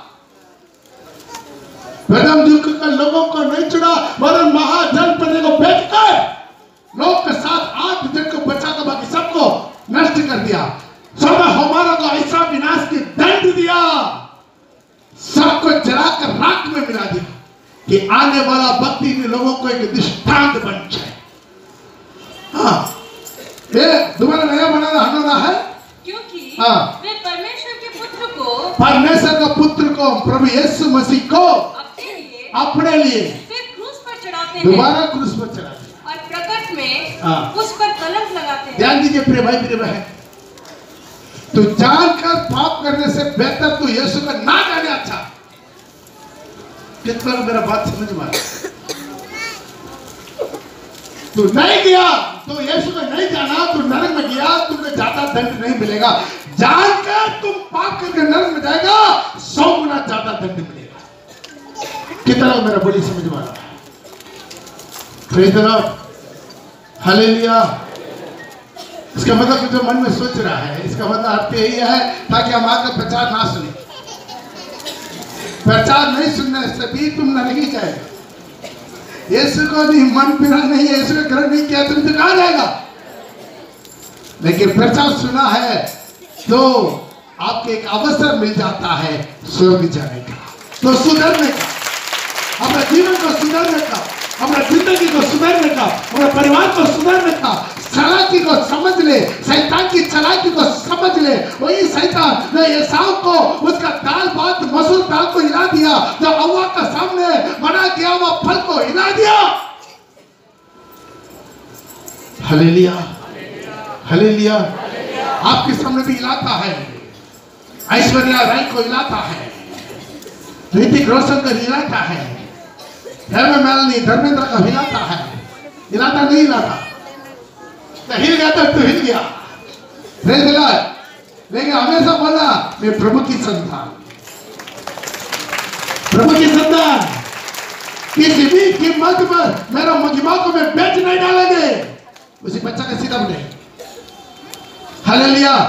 प्रथम युग का लोगों को नहीं छोड़ा, वरन महाजन पद को बेचकर लोग के साथ 8 जन को बचाकर बाकी सबको नष्ट कर दिया। सदा हमारा को ऐसा विनाश की दंड दिया, सबको जलाकर राख में मिला दिया कि आने वाला भक्ति के लोगों को एक दृष्टांत बन जाए। हाँ, ये दोबारा नया बनाना होना है,
क्योंकि
वे
परमेश्वर के पुत्र
को प्रभु यीशु मसीह को अपने लिए
फिर क्रूस पर चढ़ाते हैं,
दोबारा क्रूस पर चढ़ाते हैं
और प्रकट में उस पर कलंक लगाते हैं।
ध्यान दीजिए प्रिय भाई प्रिय बहन, तो जानकर पाप करने से बेहतर तू यीशु का ना जाने अच्छा। कितना मेरा बात समझ में आया? तू नहीं गया तो यीशु को नहीं जाना, तू नरक में गया, तुम्हें ज्यादा दंड नहीं मिलेगा। जानकर तुम पाप करके नरक में जाएगा, 100 गुना ज्यादा दंड मिलेगा। कितना मेरा बोली समझ में आ रहा है? Praise the lord, hallelujah. इसका मतलब जो मन में सोच रहा है, इसका मतलब अर्थ यही है ताकि हम आकर प्रचार ना सुने। प्रचार नहीं सुनने से भी तुम नहीं जाएगा। यीशु को नहीं मन फिरा नहीं है, यीशु का ग्रहण नहीं किया तुम तो कहाँ जाएगा? लेकिन प्रचार सुना है तो आपके एक अवसर मिल जाता है स्वर्ग जाने का, तो सुधरने का, अपने जीवन को सुधरने का, अपने जिंदगी को सुधरने का, अपने परिवार को सुधरने का। चालाकी को समझ ले, शैतान की चालाकी को समझ ले। वही शैतान ने एसाव को उसका दाल भात मसूर दाल को हिला दिया, जो हव्वा का सामने बना दिया हुआ फल को हिला दिया। Hallelujah, hallelujah. आपके सामने भी हिलाता है, ऐश्वर्या राय को हिलाता है, ऋतिक रोशन को हिलाता है, धर्मेंद्र का हिलाता है, हिलाता नहीं हिलाता? हिल गया तो हिल गया, लेकिन हमेशा बोला मैं प्रभु की संतान, प्रभु की संतान, किसी भी कीमत पर मेरा महिमा को मैं बेच नहीं डालेंगे। उसी बच्चा का सीधा बोले हालेलुया।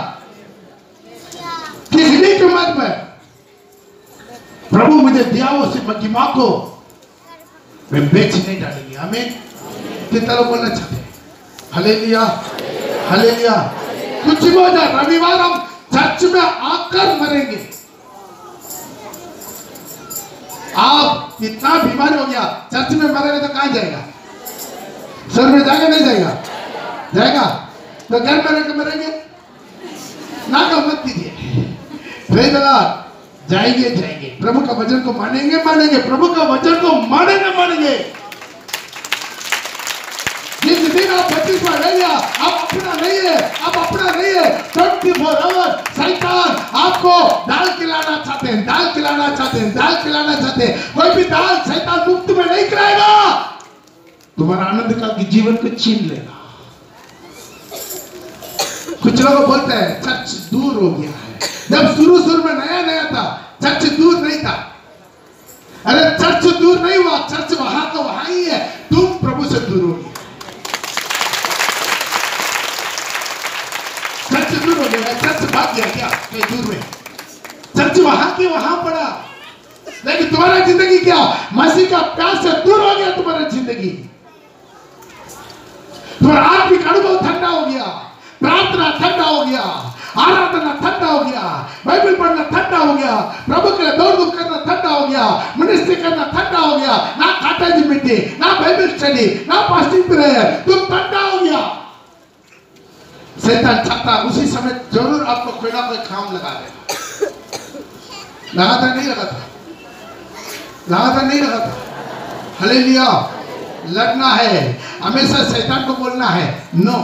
किसी भी कीमत पर प्रभु मुझे दिया उसी महिमा को मैं बेच नहीं डालेंगे। आमीन। कितना लोग बोलना चाहते हैं? Hallelujah, hallelujah. कुछ भी हो जाए, रविवार हम चर्च में आकर मरेंगे। आप इतना बीमार हो गया, चर्च में मरेंगे तो कहां जाएगा? स्वर्ग में जाएगा नहीं जाएगा? जाएगा। तो घर में रहकर मरेंगे ना, का मत कीजिए। Praise the lord. जाएंगे जाएंगे, प्रभु का वचन को मानेंगे मानेंगे, प्रभु का वचन को मानेंगे मानेंगे। जिस दिन आप 25 ले लिया, आप अपना नहीं है, आप अपना नहीं है। 24 आवर शैतान आपको दाल खिलाना चाहते हैं, दाल खिलाना चाहते हैं, दाल खिलाना चाहते हैं। कोई भी दाल शैतान मुफ्त में नहीं खिलाएगा, तुम्हारा आनंद काल के जीवन को छीन लेगा। कुछ लोग बोलते हैं चर्च दूर हो गया है। जब शुरू में नया नया था चर्च दूर नहीं था। अरे चर्च दूर नहीं हुआ, चर्च वहां का वहां ही है, तुम प्रभु से दूर हो गए। चर्च दूर हो गया, चर्च भाग गया क्या कहीं दूर में? चर्च वहां की वहां पड़ा, लेकिन तुम्हारा जिंदगी क्या मसीह का प्यार से दूर हो गया। तुम्हारा जिंदगी, तुम्हारा आत्मिक अनुभव ठंडा हो गया, प्रार्थना ठंडा हो गया, आराधना ठंडा हो गया, बाइबल पढ़ना ठंडा हो गया, प्रभु के लिए दौड़ धूप करना ठंडा हो गया, मिनिस्ट्री करना ठंडा हो गया। ना काटा जी मिट्टी, ना बाइबल स्टडी, ना फास्टिंग प्रेयर, तुम ठंडा हो गया। शैतान चाहता उसी समय जरूर आपको कोई ना कोई काम लगा देगा। लगाता नहीं लगाता, लगाता नहीं लगाता। हालेलुया। लड़ना है, हमेशा शैतान को बोलना है नो।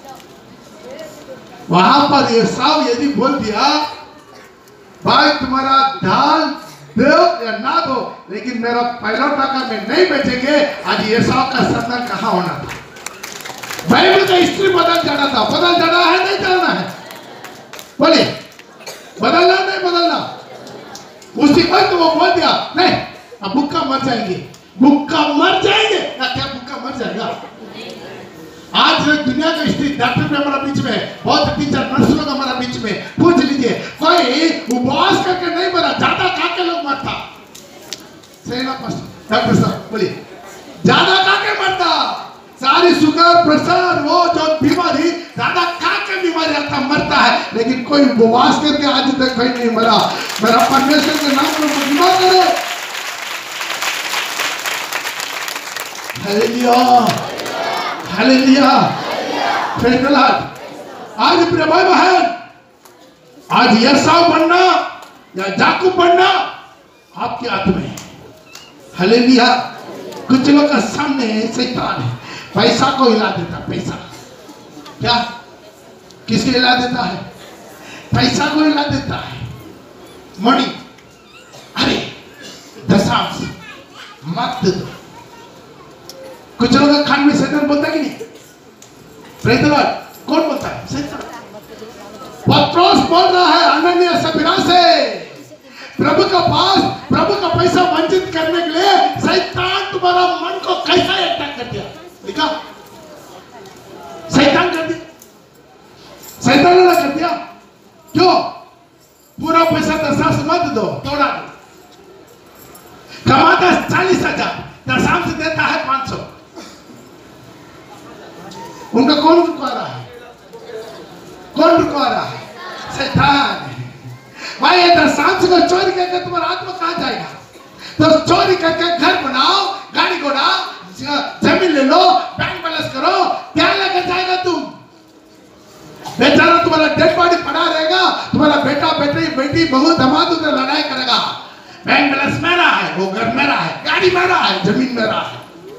वहां पर एसाव यदि बोल दिया भाई तुम्हारा दाल दो या ना दो, लेकिन मेरा पहला टका में नहीं बेचेंगे, आज एसाव का संतान कहां होना था? बाइबल का हिस्ट्री बदल जाना था। बदल जाना है नहीं जाना है? बोलिए, बदलना नहीं बदलना? उसी वक्त वो बोल दिया नहीं अब भूखा मर जाएंगे, भूखा मर जाएंगे। क्या भूखा मर जाएगा? आज दुनिया का हिस्ट्री डॉक्टर भी हमारा बीच में, बहुत 3-4 नर्स लोग हमारा बीच में, पूछ लीजिए कोई उपवास करके नहीं मरा, ज्यादा खा के लोग मरता। सही ना डॉक्टर साहब? बोलिए, ज्यादा खा के मरता। सारी शुगर प्रेशर वो जो बीमारी ज्यादा खा के बीमारी आता मरता है, लेकिन कोई उपवास करके आज तक कोई नहीं मरा। मेरा परमेश्वर के नाम को महिमा करे। Hallelujah, hallelujah, praise the lord. आज प्रिय भाई बहन, आज एसाव बनना या याकूब बनना आपके हाथ में है। हालेलुया। कुछ लोग का सामने शैतान है, पैसा को हिला देता। पैसा क्या किसको हिला देता है? पैसा को हिला देता है। मणि, अरे दशांश मत दो। कुछ लोगों का खान में शैतान बोलता है कि नहीं? Praise the lord. कौन बोलता है? शैतान। पत्रोस बोल रहा है अनन्या सफीरा से, प्रभु का पास प्रभु का पैसा वंचित करने के लिए शैतान तुम्हारा मन को कैसा अटैक कर दिया? लिखा शैतान कर दिया, शैतान ने कर दिया। क्यों? पूरा पैसा दशांश मत दो, तोड़ा दो। कमाता 40,000, दशांश देता है 500। उनका कौन रुकवा रहा है? कौन रुकवा रहा है? शैतान। भाई ये दशांश को चोरी करके तुम्हारा आत्मा कहां जाएगा? तो चोरी करके घर बनाओ, गाड़ी घोड़ा, जमीन ले लो, बैंक बैलेंस करो, क्या लेकर जाएगा तुम? बेचारा तुम्हारा डेड बॉडी पड़ा रहेगा, तुम्हारा बेटा बेटी बहू दामाद उधर लड़ाई करेगा। बैंक बैलेंस मेरा है, वो घर मेरा है, गाड़ी मेरा है, जमीन मेरा है।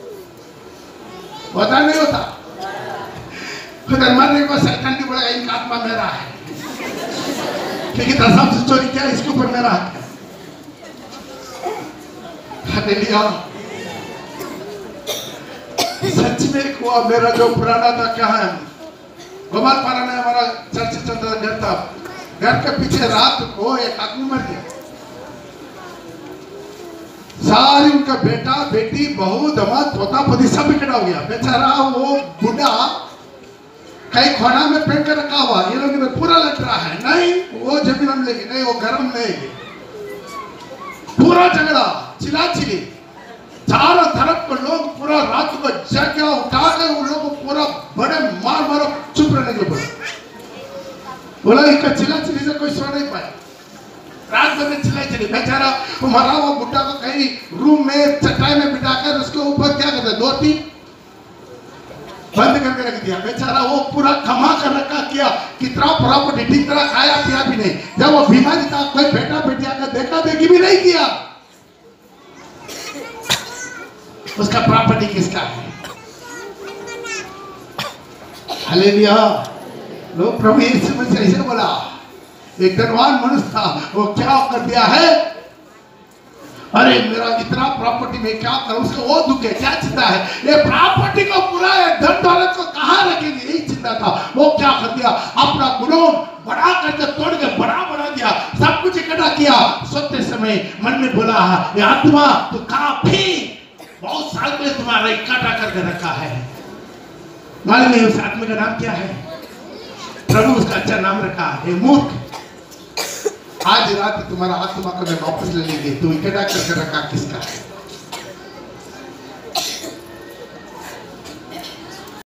होता नहीं होता? खुद मरने को शैतान की बोलेगा इनका आत्मा मेरा है, क्योंकि दशांश चोरी किया, इसके ऊपर मेरा हक है। हालेलुया। सच में हुआ। मेरा जो पुराना था क्या है, गोपालपारा में हमारा चर्च चलता घर था। घर के पीछे रात को एक आदमी मर गया। सारी उनका बेटा बेटी बहू दामाद पोता पोती सब इकट्ठा हो गया। बेचारा वो बुढ़ा कहीं खोना में पेट कर रखा हुआ, ये लोग इधर पूरा लग रहा है, नहीं वो जमीन हम लेंगे, नहीं वो घर हम लेंगे। पूरा झगड़ा, चिल्ला-चिल्ली, चारों तरफ को लोग पूरा रात को जगह उठा कर उन लोगों को पूरा बड़े मार मारो चुप रहने के बोला। बोला इनका चिल्ला-चिल्ली से कोई सो नहीं पाया। रात भर में चिल्ला-चिल्ली। बेचारा वो मरा हुआ बुड्ढा को कहीं रूम में चटाई में बिठाकर उसके ऊपर क्या करते, 2-3 बंद करके रख दिया। बेचारा वो पूरा कमा कर रखा किया, कितना प्रॉपर्टी, ठीक तरह खाया पिया भी नहीं। जब वो बीमारी था कोई बेटा बेटिया का देखा देखी भी नहीं किया। उसका प्रॉपर्टी किसका है? हालेलुया। लोग प्रभु यीशु मसीह ऐसे बोला। एक धनवान मनुष्य था, वो क्या कर दिया है, अरे मेरा इतना प्रॉपर्टी में क्या करूं, उसको वो दुख है, क्या चिंता है, ये प्रॉपर्टी को पूरा धन दौलत को कहां रखेंगे, यही चिंता सीखता था, वो क्या कर दिया, अपना गुणों बड़ा करके तोड़ के बड़ा दिया, सब कुछ इकट्ठा किया। सोते समय मन में बोला, ये आत्मा तो काफी बहुत साल पहले तुम्हारा इकट्ठा करके रखा है। मालूम है उस आत्मा का नाम क्या है? प्रभु उसका अच्छा नाम रखा है, मूर्ख। आज रात तुम्हारा आत्मा को मैं वापस ले लेंगे, तू इकट्ठा करके रखा किसका है?